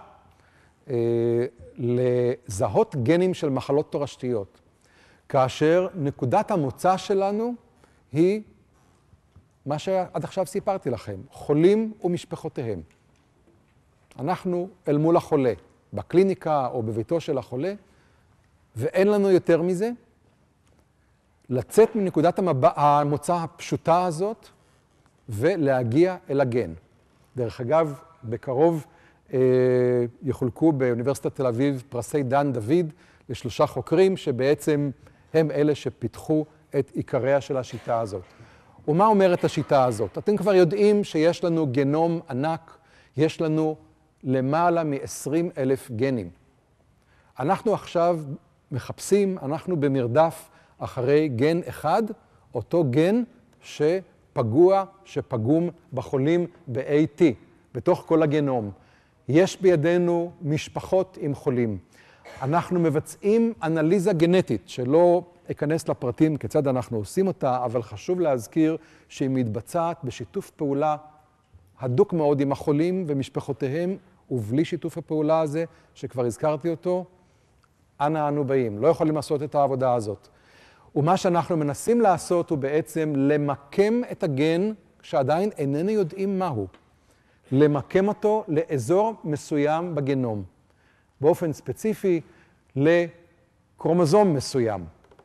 S2: לזהות גנים של מחלות תורשתיות, כאשר נקודת המוצא שלנו היא מה שעד עכשיו סיפרתי לכם, חולים ומשפחותיהם. אנחנו אל מול החולה, בקליניקה או בביתו של החולה, ואין לנו יותר מזה, לצאת מנקודת המוצא הפשוטה הזאת ולהגיע אל הגן. דרך אגב, בקרוב יחולקו באוניברסיטת תל אביב פרסי דן דוד ל3 חוקרים שבעצם הם אלה שפיתחו את עיקריה של השיטה הזאת. ומה אומרת השיטה הזאת? אתם כבר יודעים שיש לנו גנום ענק, יש לנו למעלה מ-20,000 גנים. אנחנו עכשיו מחפשים, אנחנו במרדף אחרי גן אחד, אותו גן שפגום בחולים ב-AT, בתוך כל הגנום. יש בידינו משפחות עם חולים. אנחנו מבצעים אנליזה גנטית, שלא אכנס לפרטים כיצד אנחנו עושים אותה, אבל חשוב להזכיר שהיא מתבצעת בשיתוף פעולה הדוק מאוד עם החולים ומשפחותיהם, ובלי שיתוף הפעולה הזה, שכבר הזכרתי אותו, אנה אנו באים. לא יכולים לעשות את העבודה הזאת. ומה שאנחנו מנסים לעשות הוא בעצם למקם את הגן, שעדיין איננו יודעים מהו. למקם אותו לאזור מסוים בגנום. באופן ספציפי, לקרומוזום מסוים.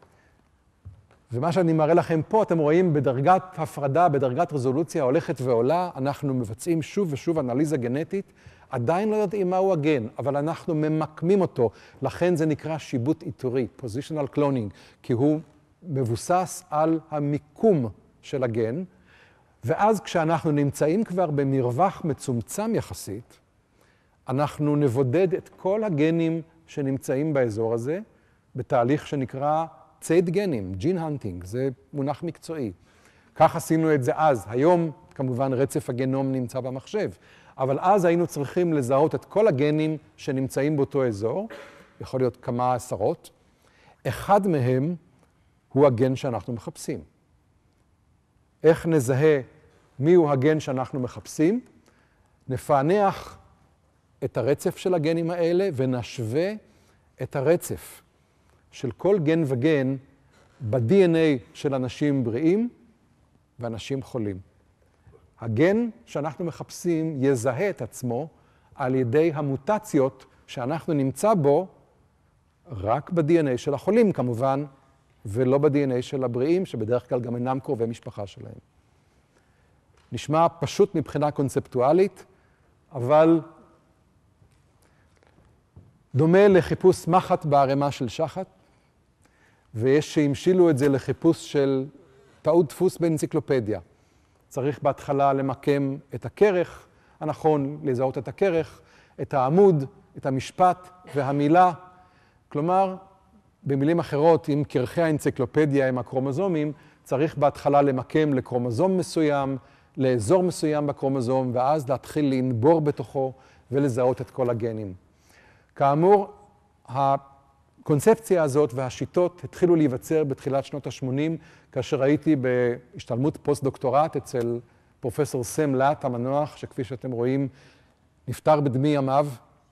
S2: ומה שאני מראה לכם פה, אתם רואים בדרגת הפרדה, בדרגת רזולוציה הולכת ועולה, אנחנו מבצעים שוב ושוב אנליזה גנטית, עדיין לא יודעים מהו הגן, אבל אנחנו ממקמים אותו, לכן זה נקרא שיבוט איתורי, positional cloning, כי הוא מבוסס על המיקום של הגן, ואז כשאנחנו נמצאים כבר במרווח מצומצם יחסית, אנחנו נבודד את כל הגנים שנמצאים באזור הזה, בתהליך שנקרא ציד גנים, ג'ין הנטינג, זה מונח מקצועי. כך עשינו את זה אז. היום, כמובן, רצף הגנום נמצא במחשב, אבל אז היינו צריכים לזהות את כל הגנים שנמצאים באותו אזור, יכול להיות כמה עשרות. אחד מהם הוא הגן שאנחנו מחפשים. איך נזהה מיהו הגן שאנחנו מחפשים? נפענח את הרצף של הגנים האלה ונשווה את הרצף של כל גן וגן ב-DNA של אנשים בריאים ואנשים חולים. הגן שאנחנו מחפשים יזהה את עצמו על ידי המוטציות שאנחנו נמצא בו רק ב-DNA של החולים כמובן, ולא ב-DNA של הבריאים, שבדרך כלל גם אינם קרובי משפחה שלהם. נשמע פשוט מבחינה קונספטואלית, אבל דומה לחיפוש מחט בערימה של שחת, ויש שהמשילו את זה לחיפוש של טעות דפוס באנציקלופדיה. צריך בהתחלה למקם את הכרך הנכון, לזהות את הכרך, את העמוד, את המשפט והמילה. כלומר, במילים אחרות, אם כרכי האנציקלופדיה הם הקרומוזומים, צריך בהתחלה למקם לקרומוזום מסוים, לאזור מסוים בקרומוזום, ואז להתחיל לנבור בתוכו ולזהות את כל הגנים. כאמור, הקונספציה הזאת והשיטות התחילו להיווצר בתחילת שנות ה-80, כאשר הייתי בהשתלמות פוסט-דוקטורט אצל פרופסור סם לאט המנוח, שכפי שאתם רואים, נפטר בדמי ימיו,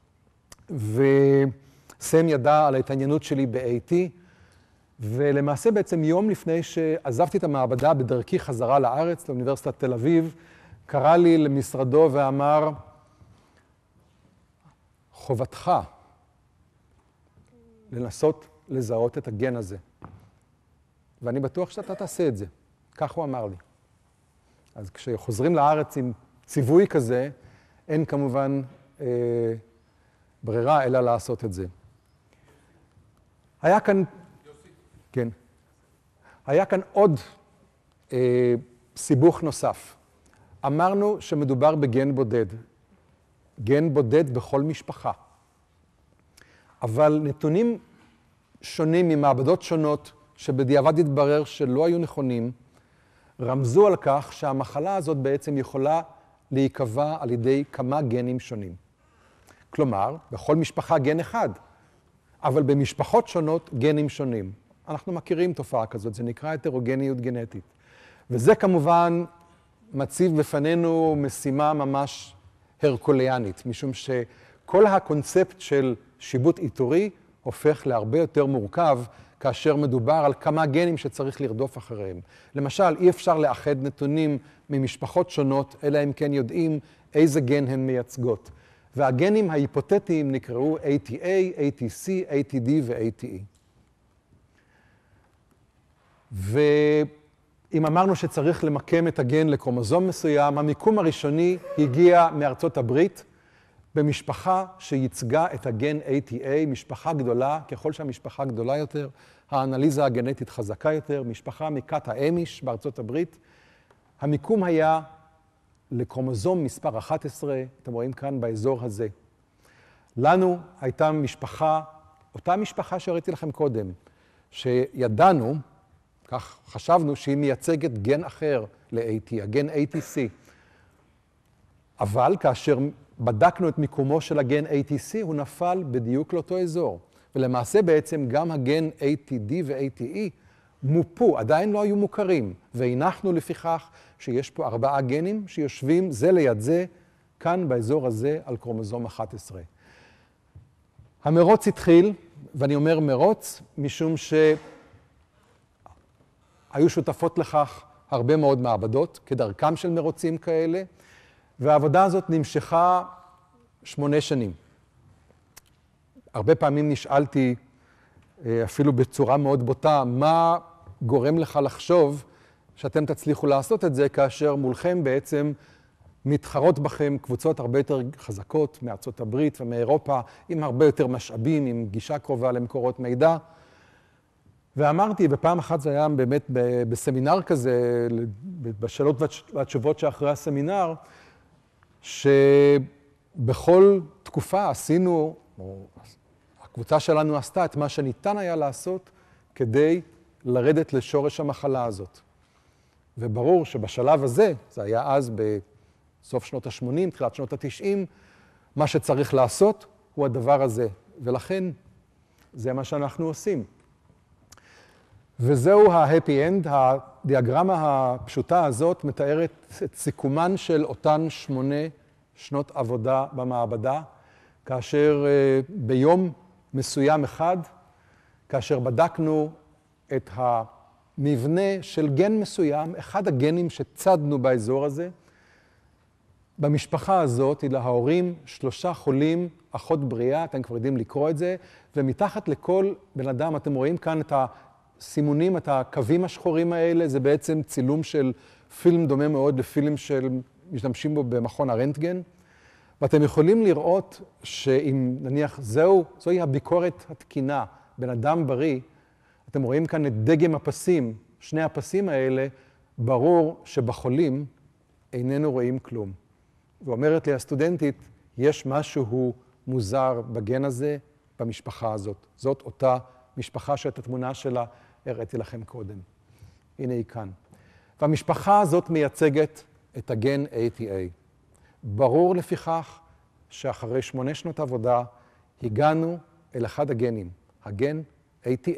S2: וסם ידע על ההתעניינות שלי ב-AT, ולמעשה בעצם יום לפני שעזבתי את המעבדה בדרכי חזרה לארץ, לאוניברסיטת תל אביב, קרא לי למשרדו ואמר, חובתך לנסות לזהות את הגן הזה. ואני בטוח שאתה תעשה את זה. כך הוא אמר לי. אז כשחוזרים לארץ עם ציווי כזה, אין כמובן ברירה אלא לעשות את זה. היה כאן...
S1: יוסי.
S2: כן. היה כאן עוד סיבוך נוסף. אמרנו שמדובר בגן בודד. גן בודד בכל משפחה. אבל נתונים שונים ממעבדות שונות, שבדיעבד התברר שלא היו נכונים, רמזו על כך שהמחלה הזאת בעצם יכולה להיקבע על ידי כמה גנים שונים. כלומר, בכל משפחה גן אחד, אבל במשפחות שונות גנים שונים. אנחנו מכירים תופעה כזאת, זה נקרא הטרוגניות גנטית. וזה כמובן מציב בפנינו משימה ממש הרקוליאנית, משום שכל הקונספט של שיבוט איתורי הופך להרבה יותר מורכב כאשר מדובר על כמה גנים שצריך לרדוף אחריהם. למשל, אי אפשר לאחד נתונים ממשפחות שונות, אלא אם כן יודעים איזה גן הן מייצגות. והגנים ההיפותטיים נקראו ATA, ATC, ATD ו-ATE. ואם אמרנו שצריך למקם את הגן לקרומוזום מסוים, המיקום הראשוני הגיע מארצות הברית, במשפחה שייצגה את הגן ATA, משפחה גדולה, ככל שהמשפחה גדולה יותר, האנליזה הגנטית חזקה יותר, משפחה מכת האמיש בארצות הברית. המיקום היה לקרומוזום מספר 11, אתם רואים כאן באזור הזה. לנו הייתה משפחה, אותה משפחה שהראיתי לכם קודם, שידענו, כך חשבנו, שהיא מייצגת גן אחר ל-AT, הגן ATC. אבל כאשר בדקנו את מיקומו של הגן ATC, הוא נפל בדיוק לאותו אזור. ולמעשה בעצם גם הגן ATD ו-ATE מופו, עדיין לא היו מוכרים. והנחנו לפיכך שיש פה 4 גנים שיושבים זה ליד זה, כאן באזור הזה על קרומוזום 11. המרוץ התחיל, ואני אומר מרוץ, משום שהיו שותפות לכך הרבה מאוד מעבדות, כדרכם של מרוצים כאלה, והעבודה הזאת נמשכה 8 שנים. הרבה פעמים נשאלתי, אפילו בצורה מאוד בוטה, מה גורם לך לחשוב שאתם תצליחו לעשות את זה, כאשר מולכם בעצם מתחרות בכם קבוצות הרבה יותר חזקות מארצות הברית ומאירופה, עם הרבה יותר משאבים, עם גישה קרובה למקורות מידע. ואמרתי, בפעם אחת זה היה באמת בסמינר כזה, בשאלות והתשובות שאחרי הסמינר, שבכל תקופה עשינו, או הקבוצה שלנו עשתה את מה שניתן היה לעשות כדי לרדת לשורש המחלה הזאת. וברור שבשלב הזה, זה היה אז בסוף שנות ה-80, תחילת שנות ה-90, מה שצריך לעשות הוא הדבר הזה. ולכן זה מה שאנחנו עושים. וזהו ה-happy end, הדיאגרמה הפשוטה הזאת מתארת את סיכומן של אותן 8 שנות עבודה במעבדה, כאשר ביום מסוים אחד, כאשר בדקנו את המבנה של גן מסוים, אחד הגנים שצדנו באזור הזה, במשפחה הזאת, להורים 3 חולים, אחות בריאה, אתם כבר יודעים לקרוא את זה, ומתחת לכל בן אדם, אתם רואים כאן את הסימונים, את הקווים השחורים האלה, זה בעצם צילום של פילם דומה מאוד לפילם משתמשים בו במכון הרנטגן, ואתם יכולים לראות שאם נניח זוהי הביקורת התקינה, בן אדם בריא, אתם רואים כאן את דגם הפסים, 2 הפסים האלה, ברור שבחולים איננו רואים כלום. ואומרת לי הסטודנטית, יש משהו מוזר בגן הזה, במשפחה הזאת. זאת אותה משפחה שאת התמונה שלה הראיתי לכם קודם. הנה היא כאן. והמשפחה הזאת מייצגת את הגן ATA. ברור לפיכך שאחרי 8 שנות עבודה הגענו אל אחד הגנים, הגן ATA.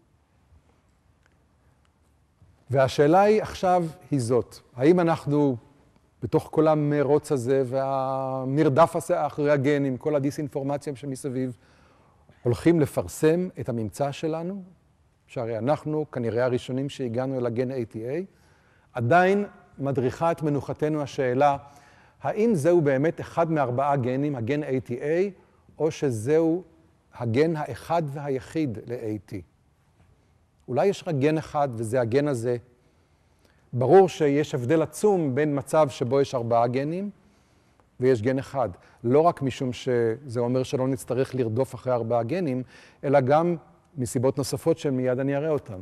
S2: והשאלה היא עכשיו היא זאת, האם אנחנו בתוך כל המרוץ הזה והמרדף הזה אחרי הגנים, כל הדיסאינפורמציה שמסביב, הולכים לפרסם את הממצא שלנו, שהרי אנחנו כנראה הראשונים שהגענו אל הגן ATA, עדיין מדריכה את מנוחתנו השאלה, האם זהו באמת אחד מ4 גנים, הגן ATA, או שזהו הגן האחד והיחיד ל-AT. אולי יש רק גן אחד וזה הגן הזה. ברור שיש הבדל עצום בין מצב שבו יש 4 גנים ויש גן אחד. לא רק משום שזה אומר שלא נצטרך לרדוף אחרי 4 גנים, אלא גם מסיבות נוספות שמיד אני אראה אותן.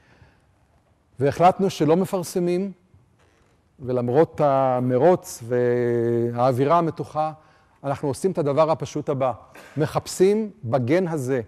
S2: והחלטנו שלא מפרסמים, ולמרות המרוץ והאווירה המתוחה, אנחנו עושים את הדבר הפשוט הבא. מחפשים בגן הזה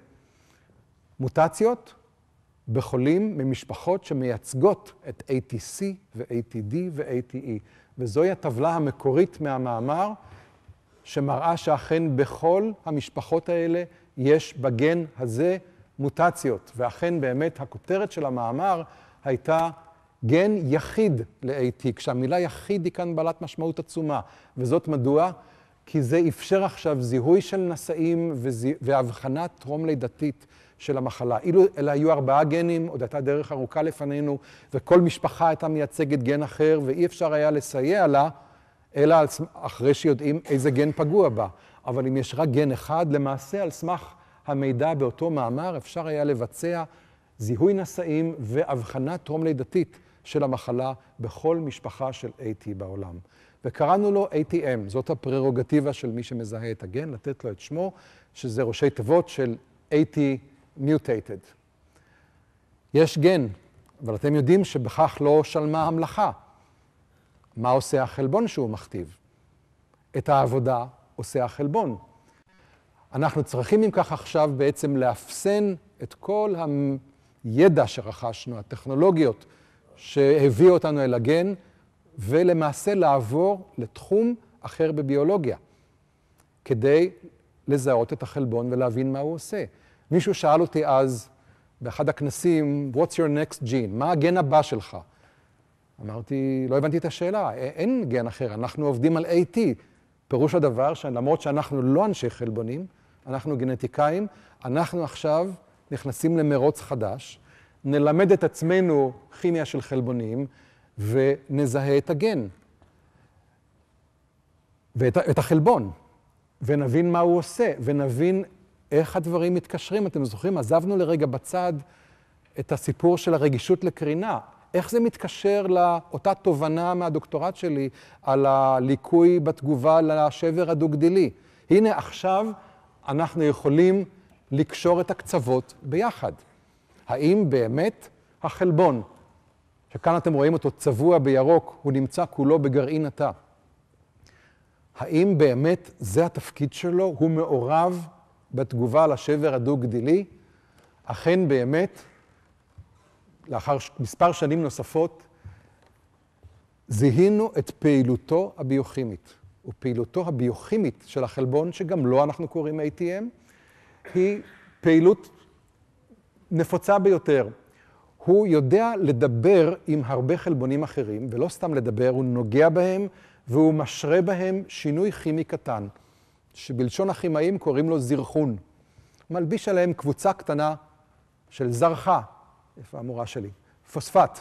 S2: מוטציות בחולים ממשפחות שמייצגות את ATC ו-ATD ו-ATE. וזוהי הטבלה המקורית מהמאמר, שמראה שאכן בכל המשפחות האלה יש בגן הזה מוטציות. ואכן באמת הכותרת של המאמר הייתה גן יחיד ל-AT, כשהמילה יחיד היא כאן בעלת משמעות עצומה. וזאת מדוע? כי זה אפשר עכשיו זיהוי של נשאים והבחנה טרום לידתית של המחלה. אלה היו 4 גנים, עוד הייתה דרך ארוכה לפנינו, וכל משפחה הייתה מייצגת גן אחר, ואי אפשר היה לסייע לה, אלא אחרי שיודעים איזה גן פגוע בה. אבל אם יש רק גן אחד, למעשה על סמך המידע באותו מאמר, אפשר היה לבצע זיהוי נשאים והבחנה טרום לידתית של המחלה בכל משפחה של AT בעולם. וקראנו לו ATM, זאת הפררוגטיבה של מי שמזהה את הגן, לתת לו את שמו, שזה ראשי תיבות של AT mutated. יש גן, אבל אתם יודעים שבכך לא שלמה המלאכה. מה עושה החלבון שהוא מכתיב? את העבודה עושה החלבון. אנחנו צריכים אם כך עכשיו בעצם לאפסן את כל הידע שרכשנו, הטכנולוגיות שהביאו אותנו אל הגן, ולמעשה לעבור לתחום אחר בביולוגיה, כדי לזהות את החלבון ולהבין מה הוא עושה. מישהו שאל אותי אז, באחד הכנסים, What's your next gene? מה הגן הבא שלך? אמרתי, לא הבנתי את השאלה, אין גן אחר, אנחנו עובדים על AT. פירוש הדבר שלמרות שאנחנו לא אנשי חלבונים, אנחנו גנטיקאים, אנחנו עכשיו נכנסים למרוץ חדש, נלמד את עצמנו כימיה של חלבונים, ונזהה את הגן, ואת החלבון, ונבין מה הוא עושה, ונבין איך הדברים מתקשרים. אתם זוכרים, עזבנו לרגע בצד את הסיפור של הרגישות לקרינה. איך זה מתקשר לאותה תובנה מהדוקטורט שלי על הליקוי בתגובה לשבר הדו-גדילי. הנה עכשיו אנחנו יכולים לקשור את הקצוות ביחד. האם באמת החלבון, שכאן אתם רואים אותו צבוע בירוק, הוא נמצא כולו בגרעין התא. האם באמת זה התפקיד שלו? הוא מעורב בתגובה לשבר הדו-גדילי? אכן באמת, לאחר מספר שנים נוספות, זיהינו את פעילותו הביוכימית. ופעילותו הביוכימית של החלבון, שגם לו אנחנו קוראים ATM, היא פעילות נפוצה ביותר. הוא יודע לדבר עם הרבה חלבונים אחרים, ולא סתם לדבר, הוא נוגע בהם והוא משרה בהם שינוי כימי קטן, שבלשון הכימאים קוראים לו זרחון. מלביש עליהם קבוצה קטנה של זרחה, איפה המורה שלי? פוספט.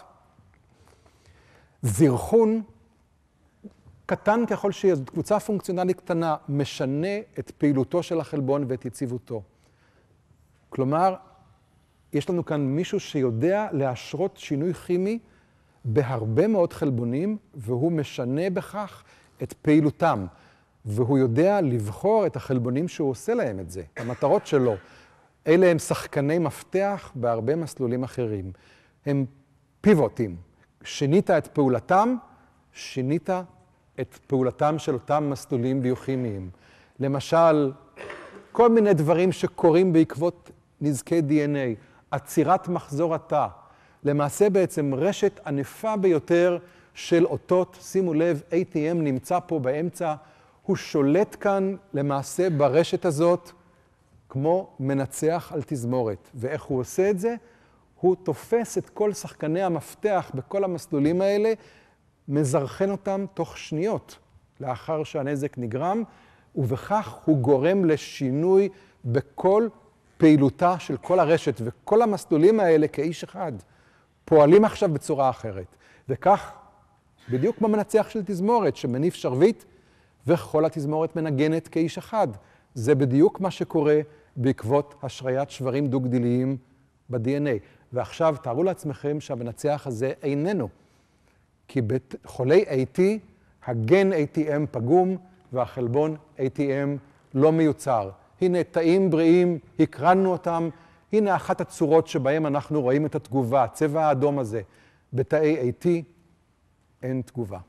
S2: זרחון קטן ככל שיהיה, זאת קבוצה פונקציונלית קטנה, משנה את פעילותו של החלבון ואת יציבותו. כלומר, יש לנו כאן מישהו שיודע להשרות שינוי כימי בהרבה מאוד חלבונים, והוא משנה בכך את פעילותם. והוא יודע לבחור את החלבונים שהוא עושה להם את זה, המטרות שלו. אלה הם שחקני מפתח בהרבה מסלולים אחרים. הם פיבוטים. שינית את פעולתם, שינית את פעולתם של אותם מסלולים ביוכימיים. למשל, כל מיני דברים שקורים בעקבות נזקי DNA, עצירת מחזור התא, למעשה בעצם רשת ענפה ביותר של אותות, שימו לב, ATM נמצא פה באמצע, הוא שולט כאן למעשה ברשת הזאת כמו מנצח על תזמורת. ואיך הוא עושה את זה? הוא תופס את כל שחקני המפתח בכל המסלולים האלה, מזרחן אותם תוך שניות לאחר שהנזק נגרם, ובכך הוא גורם לשינוי בכל פעילותה של כל הרשת, וכל המסלולים האלה כאיש אחד פועלים עכשיו בצורה אחרת. וכך, בדיוק כמו מנצח של תזמורת שמניף שרביט, וכל התזמורת מנגנת כאיש אחד. זה בדיוק מה שקורה בעקבות השריית שברים דו-גדיליים ב-DNA. ועכשיו תארו לעצמכם שהמנצח הזה איננו, כי בחולי AT הגן ATM פגום והחלבון ATM לא מיוצר. הנה תאים בריאים, הקרנו אותם, הנה אחת הצורות שבהם אנחנו רואים את התגובה, הצבע האדום הזה. בתאי AT אין תגובה.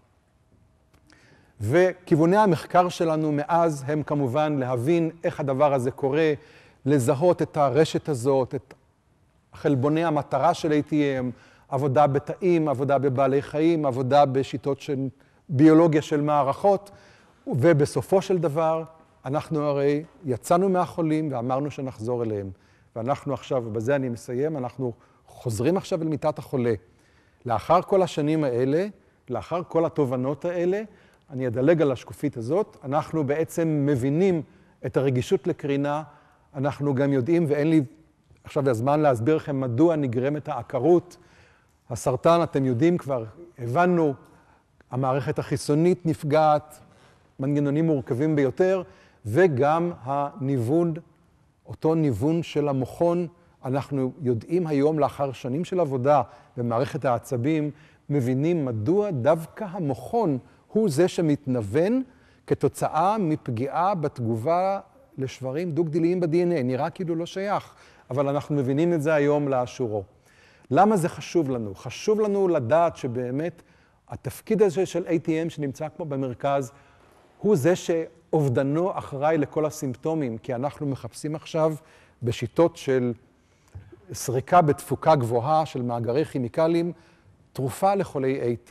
S2: וכיווני המחקר שלנו מאז הם כמובן להבין איך הדבר הזה קורה, לזהות את הרשת הזאת, את חלבוני המטרה של ATM, עבודה בתאים, עבודה בבעלי חיים, עבודה בשיטות של ביולוגיה של מערכות, ובסופו של דבר אנחנו הרי יצאנו מהחולים ואמרנו שנחזור אליהם. ואנחנו עכשיו, ובזה אני מסיים, אנחנו חוזרים עכשיו אל מיטת החולה. לאחר כל השנים האלה, לאחר כל התובנות האלה, אני אדלג על השקופית הזאת, אנחנו בעצם מבינים את הרגישות לקרינה, אנחנו גם יודעים, ואין לי עכשיו הזמן להסביר לכם מדוע נגרמת העקרות. הסרטן, אתם יודעים כבר, הבנו, המערכת החיסונית נפגעת, מנגנונים מורכבים ביותר, וגם הניוון, אותו ניוון של המוחון, אנחנו יודעים היום לאחר שנים של עבודה במערכת העצבים, מבינים מדוע דווקא המוחון הוא זה שמתנוון כתוצאה מפגיעה בתגובה לשברים דו-גדיליים ב-DNA. נראה כאילו לא שייך, אבל אנחנו מבינים את זה היום לאשורו. למה זה חשוב לנו? חשוב לנו לדעת שבאמת התפקיד הזה של ATM שנמצא כמו במרכז, הוא זה שאובדנו אחראי לכל הסימפטומים, כי אנחנו מחפשים עכשיו בשיטות של סריקה בתפוקה גבוהה של מאגרי כימיקלים, תרופה לחולי AT.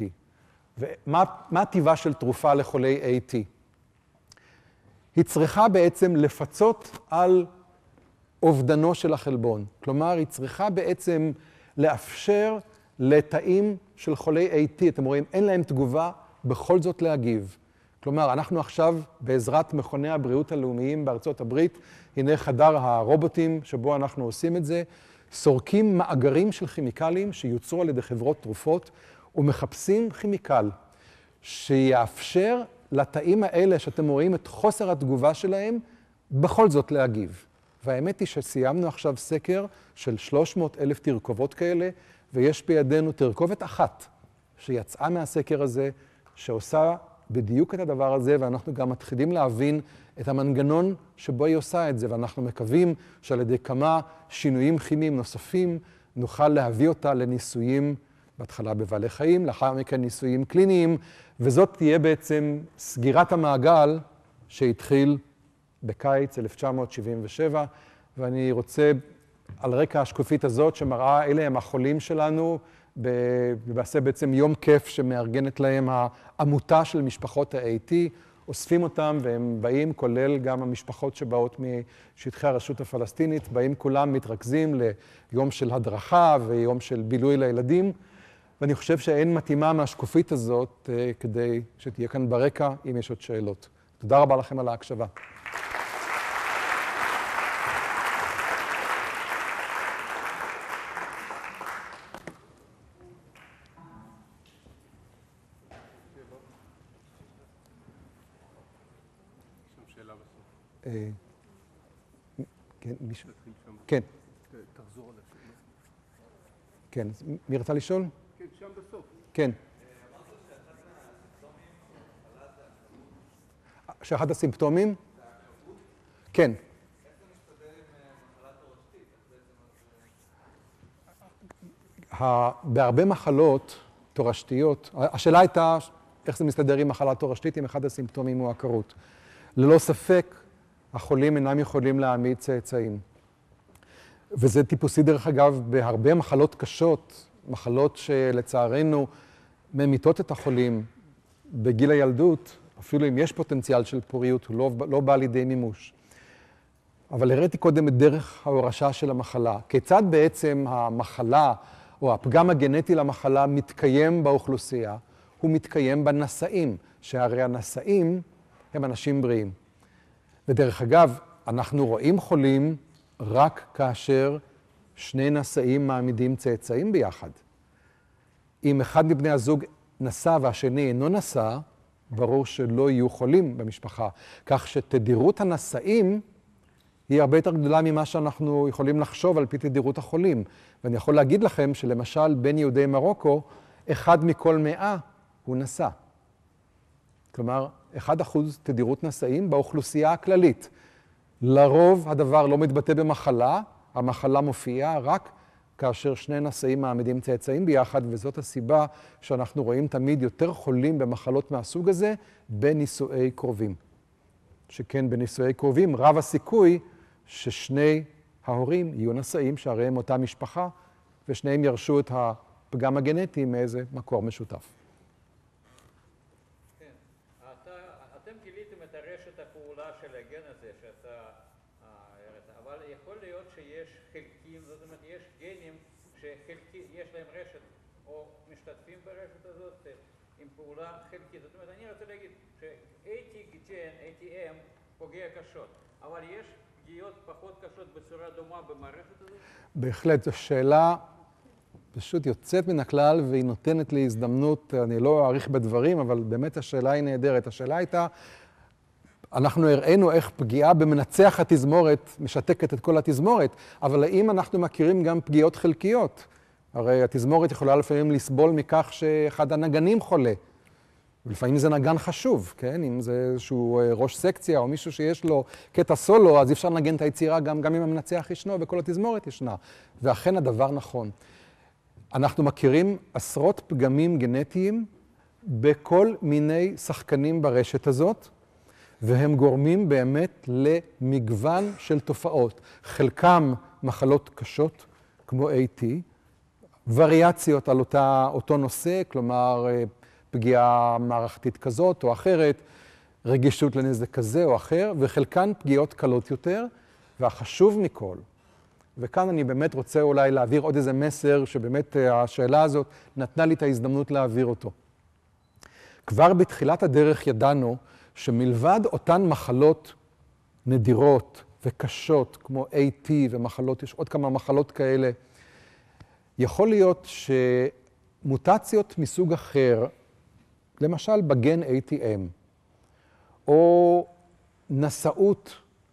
S2: ומה הטבעה של תרופה לחולי AT? היא צריכה בעצם לפצות על אובדנו של החלבון. כלומר, היא צריכה בעצם לאפשר לתאים של חולי AT, אתם רואים, אין להם תגובה, בכל זאת להגיב. כלומר, אנחנו עכשיו, בעזרת מכוני הבריאות הלאומיים בארצות הברית, הנה חדר הרובוטים שבו אנחנו עושים את זה, סורקים מאגרים של כימיקלים שיוצרו על ידי חברות תרופות, ומחפשים כימיקל שיאפשר לתאים האלה שאתם רואים את חוסר התגובה שלהם, בכל זאת להגיב. והאמת היא שסיימנו עכשיו סקר של 300,000 תרכובות כאלה, ויש בידינו תרכובת אחת שיצאה מהסקר הזה, שעושה בדיוק את הדבר הזה, ואנחנו גם מתחילים להבין את המנגנון שבו היא עושה את זה, ואנחנו מקווים שעל ידי כמה שינויים כימיים נוספים, נוכל להביא אותה לניסויים, בהתחלה בבעלי חיים, לאחר מכן ניסויים קליניים, וזאת תהיה בעצם סגירת המעגל שהתחיל בקיץ 1977, ואני רוצה על רקע השקופית הזאת שמראה, אלה הם החולים שלנו, ובעשה בעצם יום כיף שמארגנת להם העמותה של משפחות ה-AT, אוספים אותם והם באים, כולל גם המשפחות שבאות משטחי הרשות הפלסטינית, באים כולם מתרכזים ליום של הדרכה ויום של בילוי לילדים, ואני חושב שאין מתאימה מהשקופית הזאת כדי שתהיה כאן ברקע, אם יש עוד שאלות. תודה רבה לכם על ההקשבה. כן, מישהו? כן.
S1: תחזור על השאלה.
S2: כן, מי רצה לשאול?
S1: כן, שם בסוף.
S2: כן. שאחד הסימפטומים? כן. איך זה מסתדר עם מחלה תורשתית? בהרבה מחלות תורשתיות, השאלה הייתה איך זה מסתדר עם מחלה תורשתית, אם אחד הסימפטומים הוא עקרות. ללא ספק, החולים אינם יכולים להעמיד צאצאים. וזה טיפוסי דרך אגב בהרבה מחלות קשות, מחלות שלצערנו ממיתות את החולים בגיל הילדות, אפילו אם יש פוטנציאל של פוריות, הוא לא בא לידי מימוש. אבל הראיתי קודם את דרך ההורשה של המחלה. כיצד בעצם המחלה או הפגם הגנטי למחלה מתקיים באוכלוסייה? הוא מתקיים בנשאים, שהרי הנשאים הם אנשים בריאים. ודרך אגב, אנחנו רואים חולים רק כאשר שני נשאים מעמידים צאצאים ביחד. אם אחד מבני הזוג נשא והשני אינו נשא, ברור שלא יהיו חולים במשפחה. כך שתדירות הנשאים היא הרבה יותר גדולה ממה שאנחנו יכולים לחשוב על פי תדירות החולים. ואני יכול להגיד לכם שלמשל בין יהודי מרוקו, 1 מכל 100 הוא נשא. כלומר, 1% תדירות נשאים באוכלוסייה הכללית. לרוב הדבר לא מתבטא במחלה, המחלה מופיעה רק כאשר שני נשאים מעמידים צאצאים ביחד, וזאת הסיבה שאנחנו רואים תמיד יותר חולים במחלות מהסוג הזה בנישואי קרובים. שכן בנישואי קרובים רב הסיכוי ששני ההורים יהיו נשאים שהרי הם אותה משפחה, ושניהם ירשו את הפגם הגנטי מאיזה מקור משותף.
S3: כן, אתם גיליתם את הרשת הפעולה של הגן הזה שאתה הראית, אבל יכול להיות שיש חלקים, זאת אומרת, יש גנים שיש להם רשת, או משתתפים ברשת הזאת עם פעולה חלקית. זאת אומרת, אני רוצה להגיד ש-ATM פוגע קשות, אבל יש פגיעות פחות קשות בצורה דומה במערכת הזאת? בהחלט,
S2: זו שאלה פשוט יוצאת מן הכלל, והיא נותנת לי הזדמנות, אני לא אעריך בדברים, אבל באמת השאלה היא נהדרת. השאלה הייתה, אנחנו הראינו איך פגיעה במנצח התזמורת משתקת את כל התזמורת, אבל האם אנחנו מכירים גם פגיעות חלקיות? הרי התזמורת יכולה לפעמים לסבול מכך שאחד הנגנים חולה. ולפעמים זה נגן חשוב, כן? אם זה איזשהו ראש סקציה או מישהו שיש לו קטע סולו, אז אי אפשר לנגן את היצירה גם אם המנצח ישנו וכל התזמורת ישנה. ואכן הדבר נכון. אנחנו מכירים עשרות פגמים גנטיים בכל מיני שחקנים ברשת הזאת, והם גורמים באמת למגוון של תופעות. חלקם מחלות קשות, כמו AT, וריאציות על אותו נושא, כלומר פגיעה מערכתית כזאת או אחרת, רגישות לנזק כזה או אחר, וחלקן פגיעות קלות יותר, והחשוב מכל, וכאן אני באמת רוצה אולי להעביר עוד איזה מסר, שבאמת השאלה הזאת נתנה לי את ההזדמנות להעביר אותו. כבר בתחילת הדרך ידענו שמלבד אותן מחלות נדירות וקשות, כמו AT ומחלות, יש עוד כמה מחלות כאלה, יכול להיות שמוטציות מסוג אחר, למשל בגן ATM, או נשאות,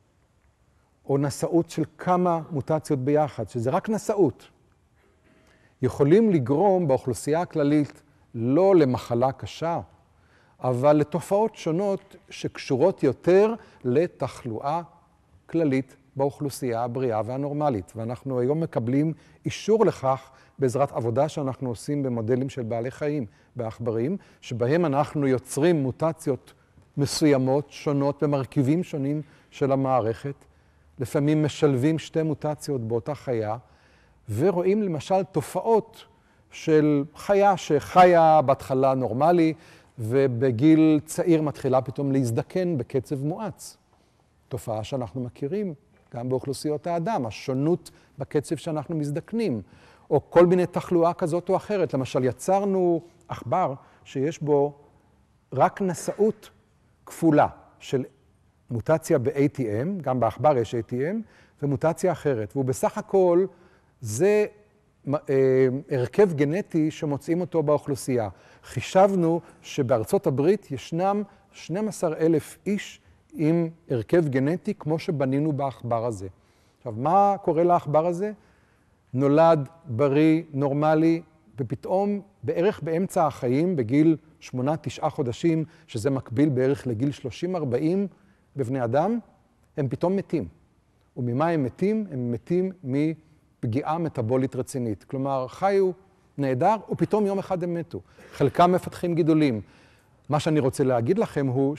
S2: או נשאות של כמה מוטציות ביחד, שזה רק נשאות, יכולים לגרום באוכלוסייה הכללית לא למחלה קשה, אבל לתופעות שונות שקשורות יותר לתחלואה כללית באוכלוסייה הבריאה והנורמלית. ואנחנו היום מקבלים אישור לכך בעזרת עבודה שאנחנו עושים במודלים של בעלי חיים, בעכברים, שבהם אנחנו יוצרים מוטציות מסוימות, שונות, במרכיבים שונים של המערכת. לפעמים משלבים שתי מוטציות באותה חיה, ורואים למשל תופעות של חיה שחיה בהתחלה נורמלי, ובגיל צעיר מתחילה פתאום להזדקן בקצב מואץ. תופעה שאנחנו מכירים גם באוכלוסיות האדם, השונות בקצב שאנחנו מזדקנים, או כל מיני תחלואה כזאת או אחרת. למשל, יצרנו עכבר שיש בו רק נשאות כפולה של מוטציה ב-ATM, גם בעכבר יש ATM, ומוטציה אחרת. והוא בסך הכל, זה הרכב גנטי שמוצאים אותו באוכלוסייה. חישבנו שבארצות הברית ישנם 12,000 איש עם הרכב גנטי כמו שבנינו בעכבר הזה. עכשיו, מה קורה לעכבר הזה? נולד בריא, נורמלי, ופתאום בערך באמצע החיים, בגיל 8-9 חודשים, שזה מקביל בערך לגיל 30-40 בבני אדם, הם פתאום מתים. וממה הם מתים? הם מתים מפגיעה מטאבולית רצינית. כלומר, חיו נהדר, ופתאום יום אחד הם מתו. חלקם מפתחים גידולים. מה שאני רוצה להגיד לכם הוא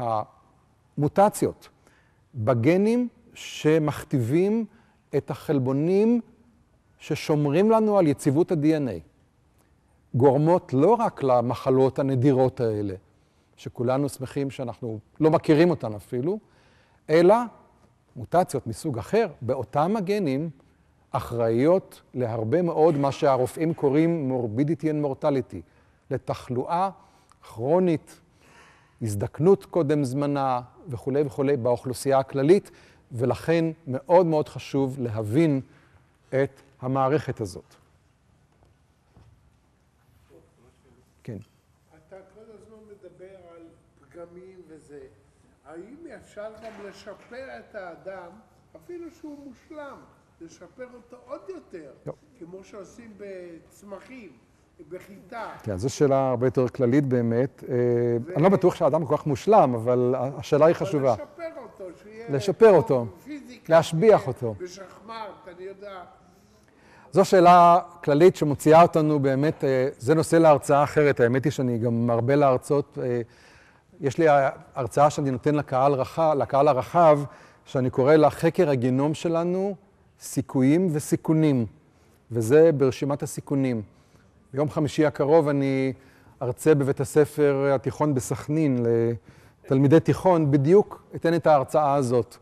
S2: שהמוטציות בגנים שמכתיבים את החלבונים ששומרים לנו על יציבות ה-DNA, גורמות לא רק למחלות הנדירות האלה, שכולנו שמחים שאנחנו לא מכירים אותן אפילו, אלא מוטציות מסוג אחר, באותם הגנים אחראיות להרבה מאוד מה שהרופאים קוראים morbidity and mortality, לתחלואה כרונית, הזדקנות קודם זמנה וכו' וכו' באוכלוסייה הכללית, ולכן מאוד מאוד חשוב להבין את המערכת הזאת. כן.
S4: אתה כל הזמן מדבר על פגמים וזה. האם אפשר גם לשפר את האדם אפילו שהוא מושלם, לשפר אותו עוד יותר,
S2: לא.
S4: כמו שעושים בצמחים, בחיטה.
S2: כן, זו שאלה הרבה יותר כללית באמת. אני לא בטוח שהאדם כל כך מושלם, אבל השאלה היא חשובה.
S4: אבל לשפר אותו, שיהיה...
S2: לשפר אותו,
S4: פיזיקה,
S2: להשביח אותו.
S4: בשחמט, אני יודע.
S2: זו שאלה כללית שמוציאה אותנו באמת, זה נושא להרצאה אחרת. האמת היא שאני גם מרבה להרצות. יש לי הרצאה שאני נותן לקהל הרחב, שאני קורא לה חקר הגנום שלנו, סיכויים וסיכונים. וזה ברשימת הסיכונים. ביום חמישי הקרוב אני ארצה בבית הספר התיכון בסכנין לתלמידי תיכון, בדיוק אתן את ההרצאה הזאת.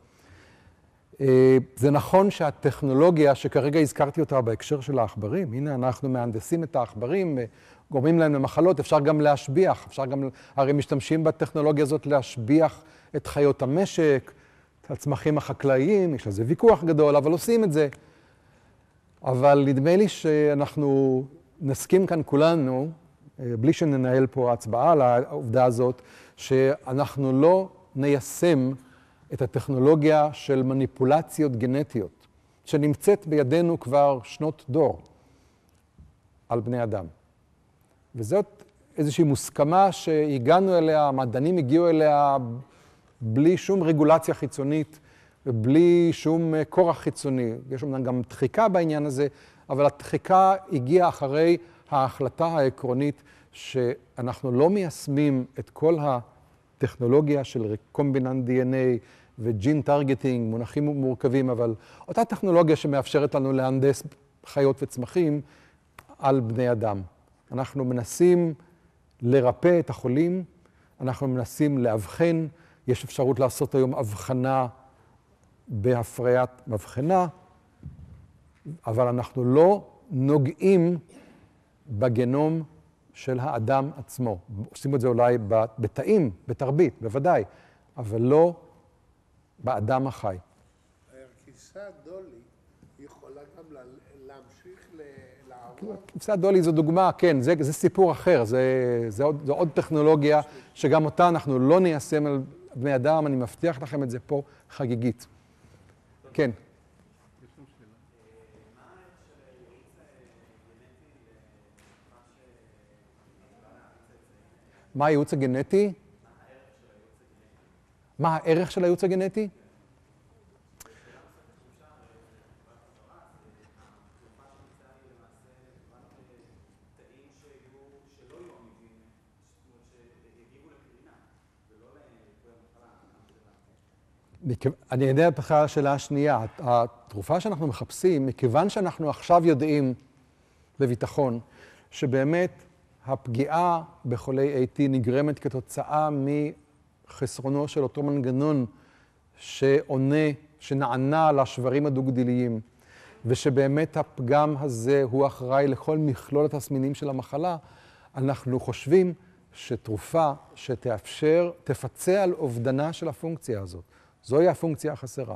S2: זה נכון שהטכנולוגיה שכרגע הזכרתי אותה בהקשר של העכברים, הנה אנחנו מהנדסים את העכברים, גורמים להם למחלות, אפשר גם להשביח, אפשר גם, הרי משתמשים בטכנולוגיה הזאת להשביח את חיות המשק, את הצמחים החקלאיים, יש לזה ויכוח גדול, אבל עושים את זה. אבל נדמה לי שאנחנו נסכים כאן כולנו, בלי שננהל פה הצבעה על העובדה הזאת, שאנחנו לא ניישם את הטכנולוגיה של מניפולציות גנטיות, שנמצאת בידינו כבר שנות דור על בני אדם. וזאת איזושהי מוסכמה שהגענו אליה, המדענים הגיעו אליה בלי שום רגולציה חיצונית ובלי שום כורח חיצוני. יש אומנם גם דחיקה בעניין הזה, אבל הדחיקה הגיעה אחרי ההחלטה העקרונית שאנחנו לא מיישמים את כל הטכנולוגיה של רקומביננט DNA וג'ין טרגטינג, מונחים מורכבים, אבל אותה טכנולוגיה שמאפשרת לנו להנדס חיות וצמחים על בני אדם. אנחנו מנסים לרפא את החולים, אנחנו מנסים לאבחן, יש אפשרות לעשות היום הבחנה בהפריית מבחנה, אבל אנחנו לא נוגעים בגנום של האדם עצמו. עושים את זה אולי בתאים, בתרבית, בוודאי, אבל לא באדם החי.
S4: הכבשה דולי יכולה גם להמשיך לערוב.
S2: כבשה דולי זו דוגמה, כן, זה סיפור אחר, זו עוד טכנולוגיה שגם אותה אנחנו לא ניישם על בני אדם, אני מבטיח לכם את זה פה חגיגית. כן. מה הייעוץ הגנטי? מה הערך של הייעוץ הגנטי? אני אענה אותך על השאלה השנייה. התרופה שאנחנו מחפשים, מכיוון שאנחנו עכשיו יודעים בביטחון, שבאמת הפגיעה בחולי AT נגרמת כתוצאה מחסרונו של אותו מנגנון שנענה לשברים הדו-גדיליים, ושבאמת הפגם הזה הוא אחראי לכל מכלול התסמינים של המחלה, אנחנו חושבים שתרופה תפצה על אובדנה של הפונקציה הזאת. זוהי הפונקציה החסרה.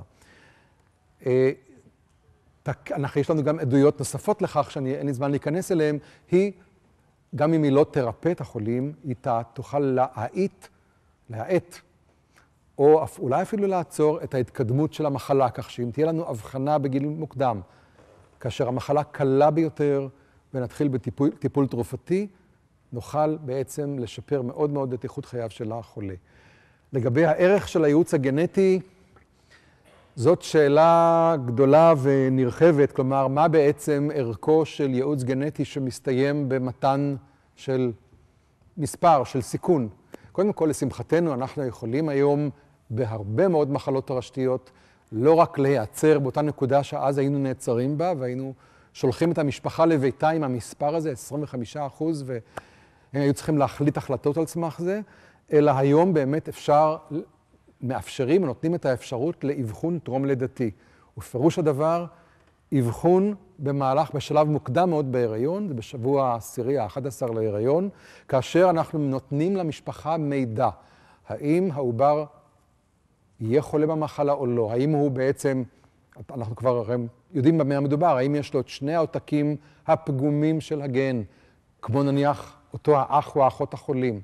S2: יש לנו גם עדויות נוספות לכך, שאין לי זמן להיכנס אליהן, היא, גם אם היא לא תרפא את החולים, היא תוכל להאט, או אולי אפילו לעצור את ההתקדמות של המחלה, כך שאם תהיה לנו הבחנה בגיל מוקדם, כאשר המחלה קלה ביותר ונתחיל בטיפול תרופתי, נוכל בעצם לשפר מאוד מאוד את איכות חייו של החולה. לגבי הערך של הייעוץ הגנטי, זאת שאלה גדולה ונרחבת, כלומר, מה בעצם ערכו של ייעוץ גנטי שמסתיים במתן של מספר, של סיכון. קודם כל, לשמחתנו, אנחנו יכולים היום בהרבה מאוד מחלות תורשתיות, לא רק להיעצר באותה נקודה שאז היינו נעצרים בה, והיינו שולחים את המשפחה לביתה עם המספר הזה, 25%, והם היו צריכים להחליט החלטות על סמך זה, אלא היום באמת מאפשרים ונותנים את האפשרות לאבחון טרום לידתי. ופירוש הדבר, אבחון בשלב מוקדם מאוד בהיריון, זה בשבוע העשירי, ה-11 להיריון, כאשר אנחנו נותנים למשפחה מידע. האם העובר יהיה חולה במחלה או לא? האם הוא בעצם, אנחנו כבר יודעים במה מדובר, האם יש לו את שני העותקים הפגומים של הגן, כמו נניח אותו האח או האחות החולים.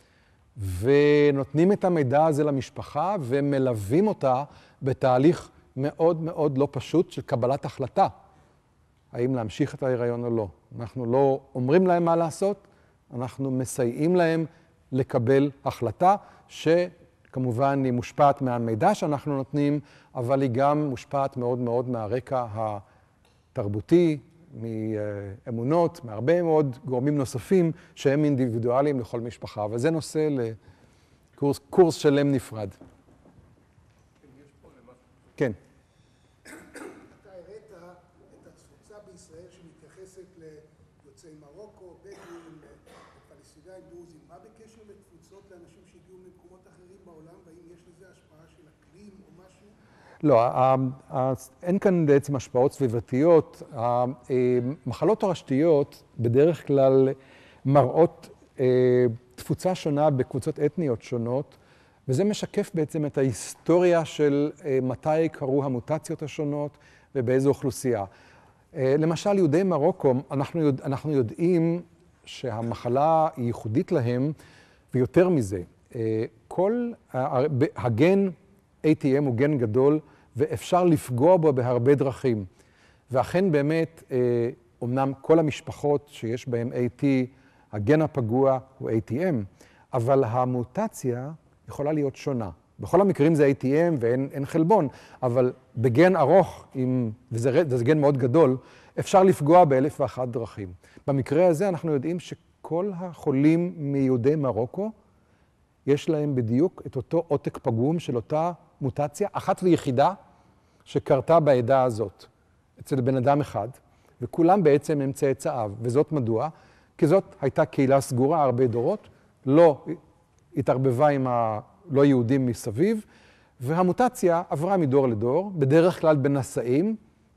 S2: ונותנים את המידע הזה למשפחה ומלווים אותה בתהליך מאוד מאוד לא פשוט של קבלת החלטה, האם להמשיך את ההיריון או לא. אנחנו לא אומרים להם מה לעשות, אנחנו מסייעים להם לקבל החלטה, שכמובן היא מושפעת מהמידע שאנחנו נותנים, אבל היא גם מושפעת מאוד מאוד מהרקע התרבותי, מאמונות, מהרבה מאוד גורמים נוספים שהם אינדיבידואליים לכל משפחה. וזה נושא לקורס שלם נפרד. כן.
S4: אתה הראת את התפוצה בישראל שמתייחסת ליוצאי מרוקו, בדואים, פלסטינים, דרוזים. מה בקשר לתפוצות לאנשים שהגיעו ממקומות אחרים בעולם, והאם יש לזה השפעה של אקלים או משהו?
S2: לא, אין כאן בעצם השפעות סביבתיות. המחלות תורשתיות בדרך כלל מראות תפוצה שונה בקבוצות אתניות שונות, וזה משקף בעצם את ההיסטוריה של מתי קרו המוטציות השונות ובאיזו אוכלוסייה. למשל, יהודי מרוקו, אנחנו יודעים שהמחלה היא ייחודית להם, ויותר מזה, הגן ATM הוא גן גדול, ואפשר לפגוע בו בהרבה דרכים. ואכן באמת, אומנם כל המשפחות שיש בהן AT, הגן הפגוע הוא ATM, אבל המוטציה יכולה להיות שונה. בכל המקרים זה ATM ואין חלבון, אבל בגן ארוך, וזה גן מאוד גדול, אפשר לפגוע באלף ואחת דרכים. במקרה הזה אנחנו יודעים שכל החולים מיהודי מרוקו, יש להם בדיוק את אותו עותק פגום של אותה מוטציה, אחת ויחידה שקרתה בעדה הזאת, אצל בן אדם אחד, וכולם בעצם הם צאצאיו. וזאת מדוע? כי זאת הייתה קהילה סגורה הרבה דורות, לא התערבבה עם הלא יהודים מסביב, והמוטציה עברה מדור לדור, בדרך כלל בנשאים,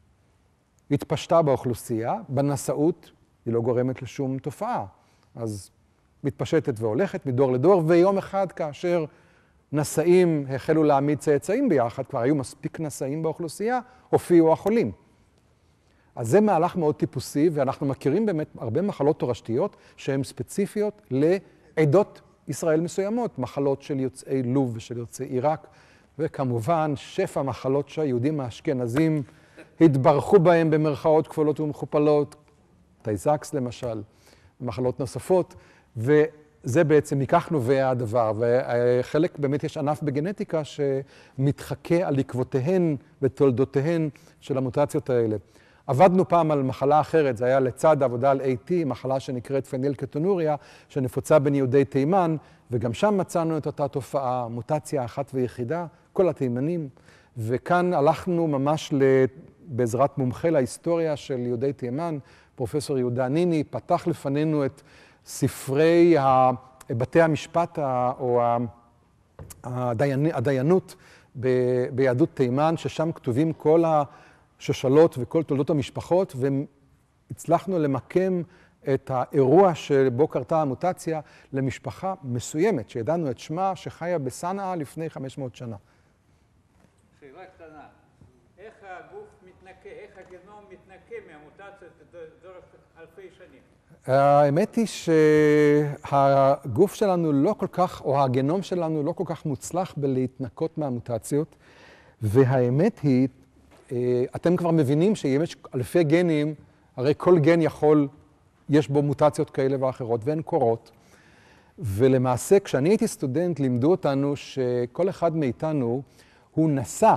S2: התפשטה באוכלוסייה, בנשאות היא לא גורמת לשום תופעה. אז מתפשטת והולכת מדור לדור, ויום אחד כאשר נשאים החלו להעמיד צאצאים ביחד, כבר היו מספיק נשאים באוכלוסייה, הופיעו החולים. אז זה מהלך מאוד טיפוסי, ואנחנו מכירים באמת הרבה מחלות תורשתיות שהן ספציפיות לעדות ישראל מסוימות, מחלות של יוצאי לוב ושל יוצאי עיראק, וכמובן שפע מחלות שהיהודים האשכנזים התברכו בהם במרכאות כפולות ומכופלות, טייזקס למשל, מחלות נוספות, וזה בעצם מכך נובע הדבר, וחלק באמת יש ענף בגנטיקה שמתחכה על עקבותיהן ותולדותיהן של המוטציות האלה. עבדנו פעם על מחלה אחרת, זה היה לצד העבודה על AT, מחלה שנקראת פנילקטונוריה, שנפוצה בין יהודי תימן, וגם שם מצאנו את אותה תופעה, מוטציה אחת ויחידה, כל התימנים, וכאן הלכנו ממש בעזרת מומחה להיסטוריה של יהודי תימן, פרופסור יהודה ניני, פתח לפנינו את ספרי בתי המשפט או הדיינות ביהדות תימן, ששם כתובים כל השושלות וכל תולדות המשפחות, והצלחנו למקם את האירוע שבו קרתה המוטציה למשפחה מסוימת, שידענו את שמה, שחיה בסנאה לפני 500 שנה.
S3: שאלה קטנה, איך הגוף מתנקה, איך הגנום מתנקה מהמוטציות דרך אלפי שנים?
S2: האמת היא שהגוף שלנו לא כל כך, או הגנום שלנו לא כל כך מוצלח בלהתנקות מהמוטציות, והאמת היא, אתם כבר מבינים שיש אלפי גנים, הרי כל גן יכול, יש בו מוטציות כאלה ואחרות, והן קורות. ולמעשה, כשאני הייתי סטודנט, לימדו אותנו שכל אחד מאיתנו הוא נשא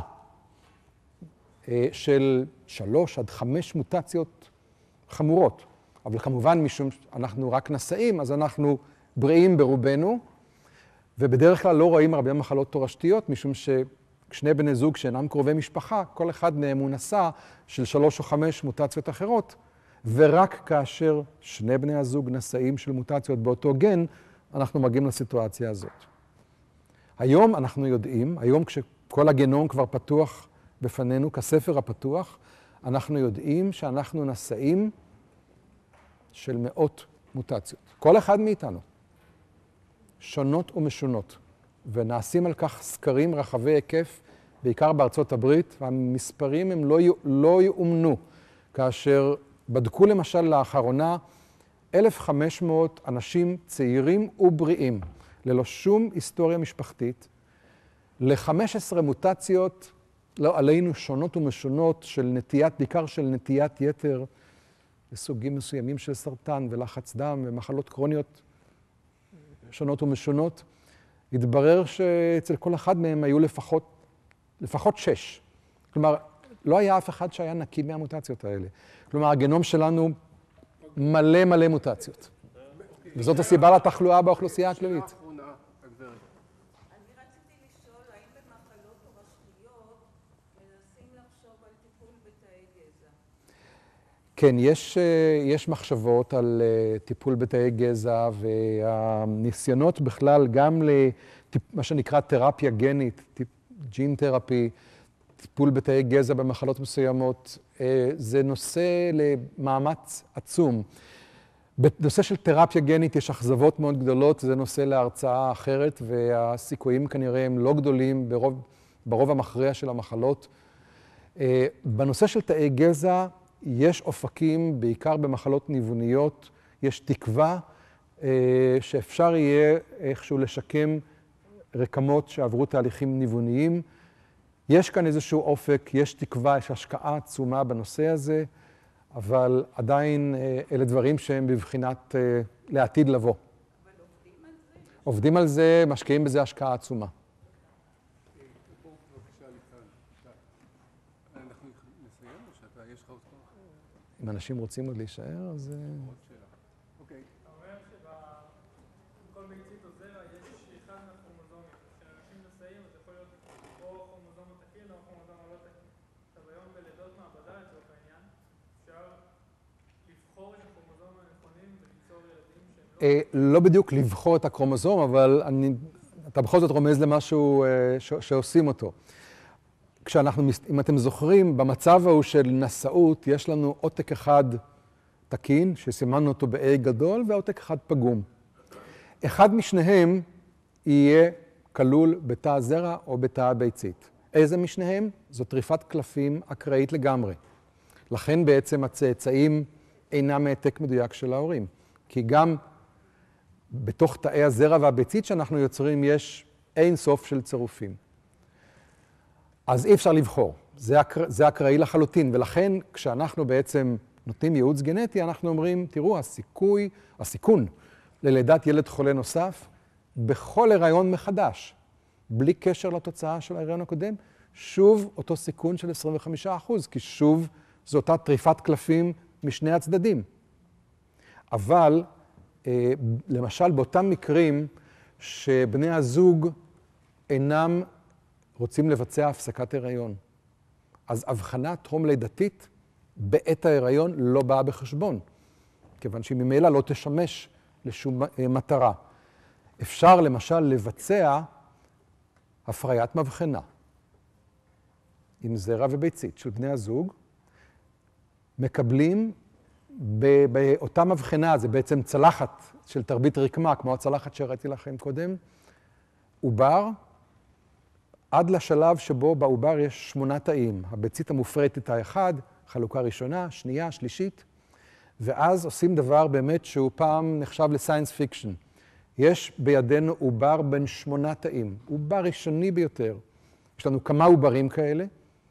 S2: של 3 עד 5 מוטציות חמורות. אבל כמובן, משום שאנחנו רק נשאים, אז אנחנו בריאים ברובנו, ובדרך כלל לא רואים הרבה מחלות תורשתיות, משום ששני בני זוג שאינם קרובי משפחה, כל אחד מהם הוא נשא של 3 או 5 מוטציות אחרות, ורק כאשר שני בני הזוג נשאים של מוטציות באותו גן, אנחנו מגיעים לסיטואציה הזאת. היום אנחנו יודעים, היום כשכל הגנום כבר פתוח בפנינו, כספר הפתוח, אנחנו יודעים שאנחנו נשאים של מאות מוטציות. כל אחד מאיתנו. שונות ומשונות. ונעשים על כך סקרים רחבי היקף, בעיקר בארצות הברית, והמספרים הם לא יאומנו. כאשר בדקו למשל לאחרונה 1,500 אנשים צעירים ובריאים, ללא שום היסטוריה משפחתית, ל-15 מוטציות לא עלינו שונות ומשונות של נטיית, בעיקר של נטיית יתר לסוגים מסוימים של סרטן ולחץ דם ומחלות קרוניות שונות ומשונות, התברר שאצל כל אחד מהם היו לפחות 6. כלומר, לא היה אף אחד שהיה נקי מהמוטציות האלה. כלומר, הגנום שלנו מלא מוטציות. וזאת הסיבה לתחלואה באוכלוסייה הכללית.
S5: אני רציתי לשאול, האם במחלות תורשתיות מנסים לחשוב על טיפול בתאי גזע?
S2: כן, יש מחשבות על טיפול בתאי גזע, והניסיונות בכלל גם למה שנקרא תרפיה גנית, ג'ין תרפי, טיפול בתאי גזע במחלות מסוימות, זה נושא למאמץ עצום. בנושא של תרפיה גנית יש אכזבות מאוד גדולות, זה נושא להרצאה אחרת, והסיכויים כנראה הם לא גדולים ברוב המכריע של המחלות. בנושא של תאי גזע יש אופקים, בעיקר במחלות ניווניות, יש תקווה שאפשר יהיה איכשהו לשקם רקמות שעברו תהליכים ניווניים. יש כאן איזשהו אופק, יש תקווה, יש השקעה עצומה בנושא הזה, אבל עדיין אלה דברים שהם בבחינת לעתיד לבוא.
S5: אבל עובדים על זה?
S2: עובדים על זה, משקיעים בזה השקעה עצומה.
S1: אנחנו נסיים או שאתה, יש לך עוד כוח?
S2: אם אנשים רוצים עוד להישאר, אז...
S1: עוד שאלה. אוקיי.
S6: אתה אומר שבכל ביצית או זרע יש אחד מהכרומוזומים. כשאנשים נשאים, אז יכול להיות או כרומוזום תקין או כרומוזום לא תקין. עכשיו היום בלידות מעבדה לצורך העניין, אפשר לבחור את הכרומוזום הנכונים וליצור ילדים שהם
S2: לא בדיוק לבחור את הקרומוזום, אבל אתה בכל זאת רומז למשהו שעושים אותו. אם אתם זוכרים, במצב ההוא של נשאות, יש לנו עותק אחד תקין, שסימנו אותו ב-A גדול, ועותק אחד פגום. אחד משניהם יהיה כלול בתא הזרע או בתא הביצית. איזה משניהם? זו טריפת קלפים אקראית לגמרי. לכן בעצם הצאצאים אינם העתק מדויק של ההורים. כי גם בתוך תאי הזרע והביצית שאנחנו יוצרים יש אין סוף של צירופים. אז אי אפשר לבחור, זה אקראי לחלוטין, ולכן כשאנחנו בעצם נותנים ייעוץ גנטי, אנחנו אומרים, תראו, הסיכון ללידת ילד חולה נוסף, בכל הריון מחדש, בלי קשר לתוצאה של ההריון הקודם, שוב אותו סיכון של 25%, כי שוב זו אותה טריפת קלפים משני הצדדים. אבל למשל באותם מקרים שבני הזוג אינם רוצים לבצע הפסקת הריון. אז הבחנה טרום לידתית בעת ההיריון לא באה בחשבון, כיוון שהיא ממילא לא תשמש לשום מטרה. אפשר למשל לבצע הפריית מבחנה עם זרע וביצית של בני הזוג, מקבלים באותה מבחנה, זה בעצם צלחת של תרבית רקמה, כמו הצלחת שהראיתי לכם קודם, עובר, עד לשלב שבו בעובר יש 8 תאים. הביצית המופרטת תא אחד, חלוקה ראשונה, שנייה, שלישית, ואז עושים דבר באמת שהוא פעם נחשב לסיינס פיקשן. יש בידינו עובר בין 8 תאים, עובר ראשוני ביותר. יש לנו כמה עוברים כאלה,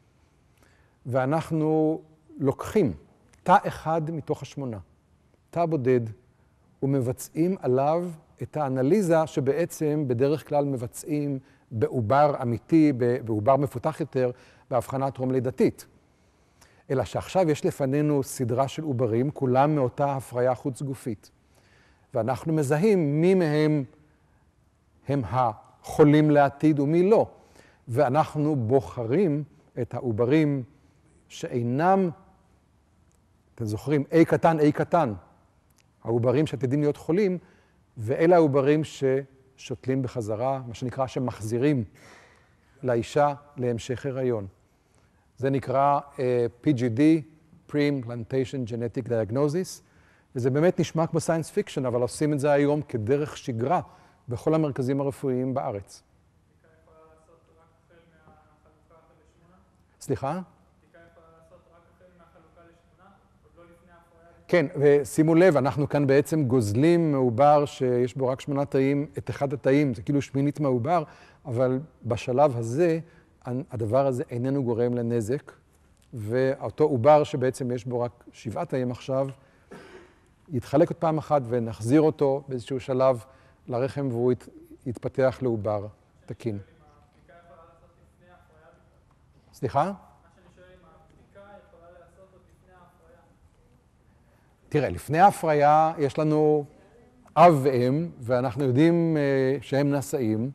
S2: ואנחנו לוקחים תא אחד מתוך 8, תא בודד, ומבצעים עליו את האנליזה שבעצם בדרך כלל מבצעים בעובר אמיתי, בעובר מפותח יותר, בהבחנה טרום לידתית. אלא שעכשיו יש לפנינו סדרה של עוברים, כולם מאותה הפריה חוץ גופית. ואנחנו מזהים מי מהם הם החולים לעתיד ומי לא. ואנחנו בוחרים את העוברים שאינם, אתם זוכרים, A קטן, A קטן, העוברים שעתידים להיות חולים, ואלה העוברים ששותלים בחזרה, מה שנקרא שמחזירים לאישה להמשך הריון. זה נקרא PGD, Pre-Implantation Genetic Diagnosis, וזה באמת נשמע כמו סיינס פיקשן, אבל עושים את זה היום כדרך שגרה בכל המרכזים הרפואיים בארץ.
S6: בדיקה יכולה לעשות רק החל מהחלוקה ל8?
S2: סליחה?
S6: בדיקה יכולה לעשות רק החל מהחלוקה ל8, עוד לא לפני ההפריה?
S2: כן, ושימו לב, אנחנו כאן בעצם גוזלים מעובר שיש בו רק 8 תאים, את אחד התאים, זה כאילו שמינית מהעובר, אבל בשלב הזה הדבר הזה איננו גורם לנזק, ואותו עובר שבעצם יש בו רק 7 תאים עכשיו, יתחלק עוד פעם אחת ונחזיר אותו באיזשהו שלב לרחם והוא יתפתח לעובר תקין.
S6: הבדיקה יכולה לעשות לפני ההפריה בכלל.
S2: סליחה?
S6: מה שאני שואל אם הבדיקה יכולה לעשות עוד לפני ההפריה.
S2: תראה, לפני ההפריה יש לנו אב ואם, ואנחנו יודעים שהם נשאים,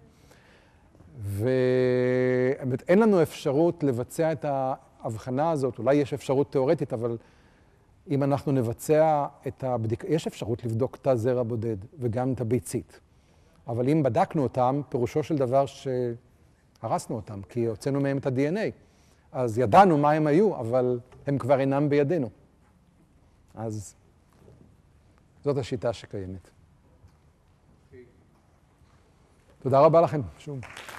S2: ואין לנו אפשרות לבצע את ההבחנה הזאת, אולי יש אפשרות תיאורטית, אבל אם אנחנו נבצע את הבדיקה, יש אפשרות לבדוק תא זרע בודד וגם את הביצית. אבל אם בדקנו אותם, פירושו של דבר שהרסנו אותם, כי הוצאנו מהם את ה-DNA. אז ידענו מה הם היו, אבל הם כבר אינם בידינו. אז זאת השיטה שקיימת. תודה רבה לכם, שוב.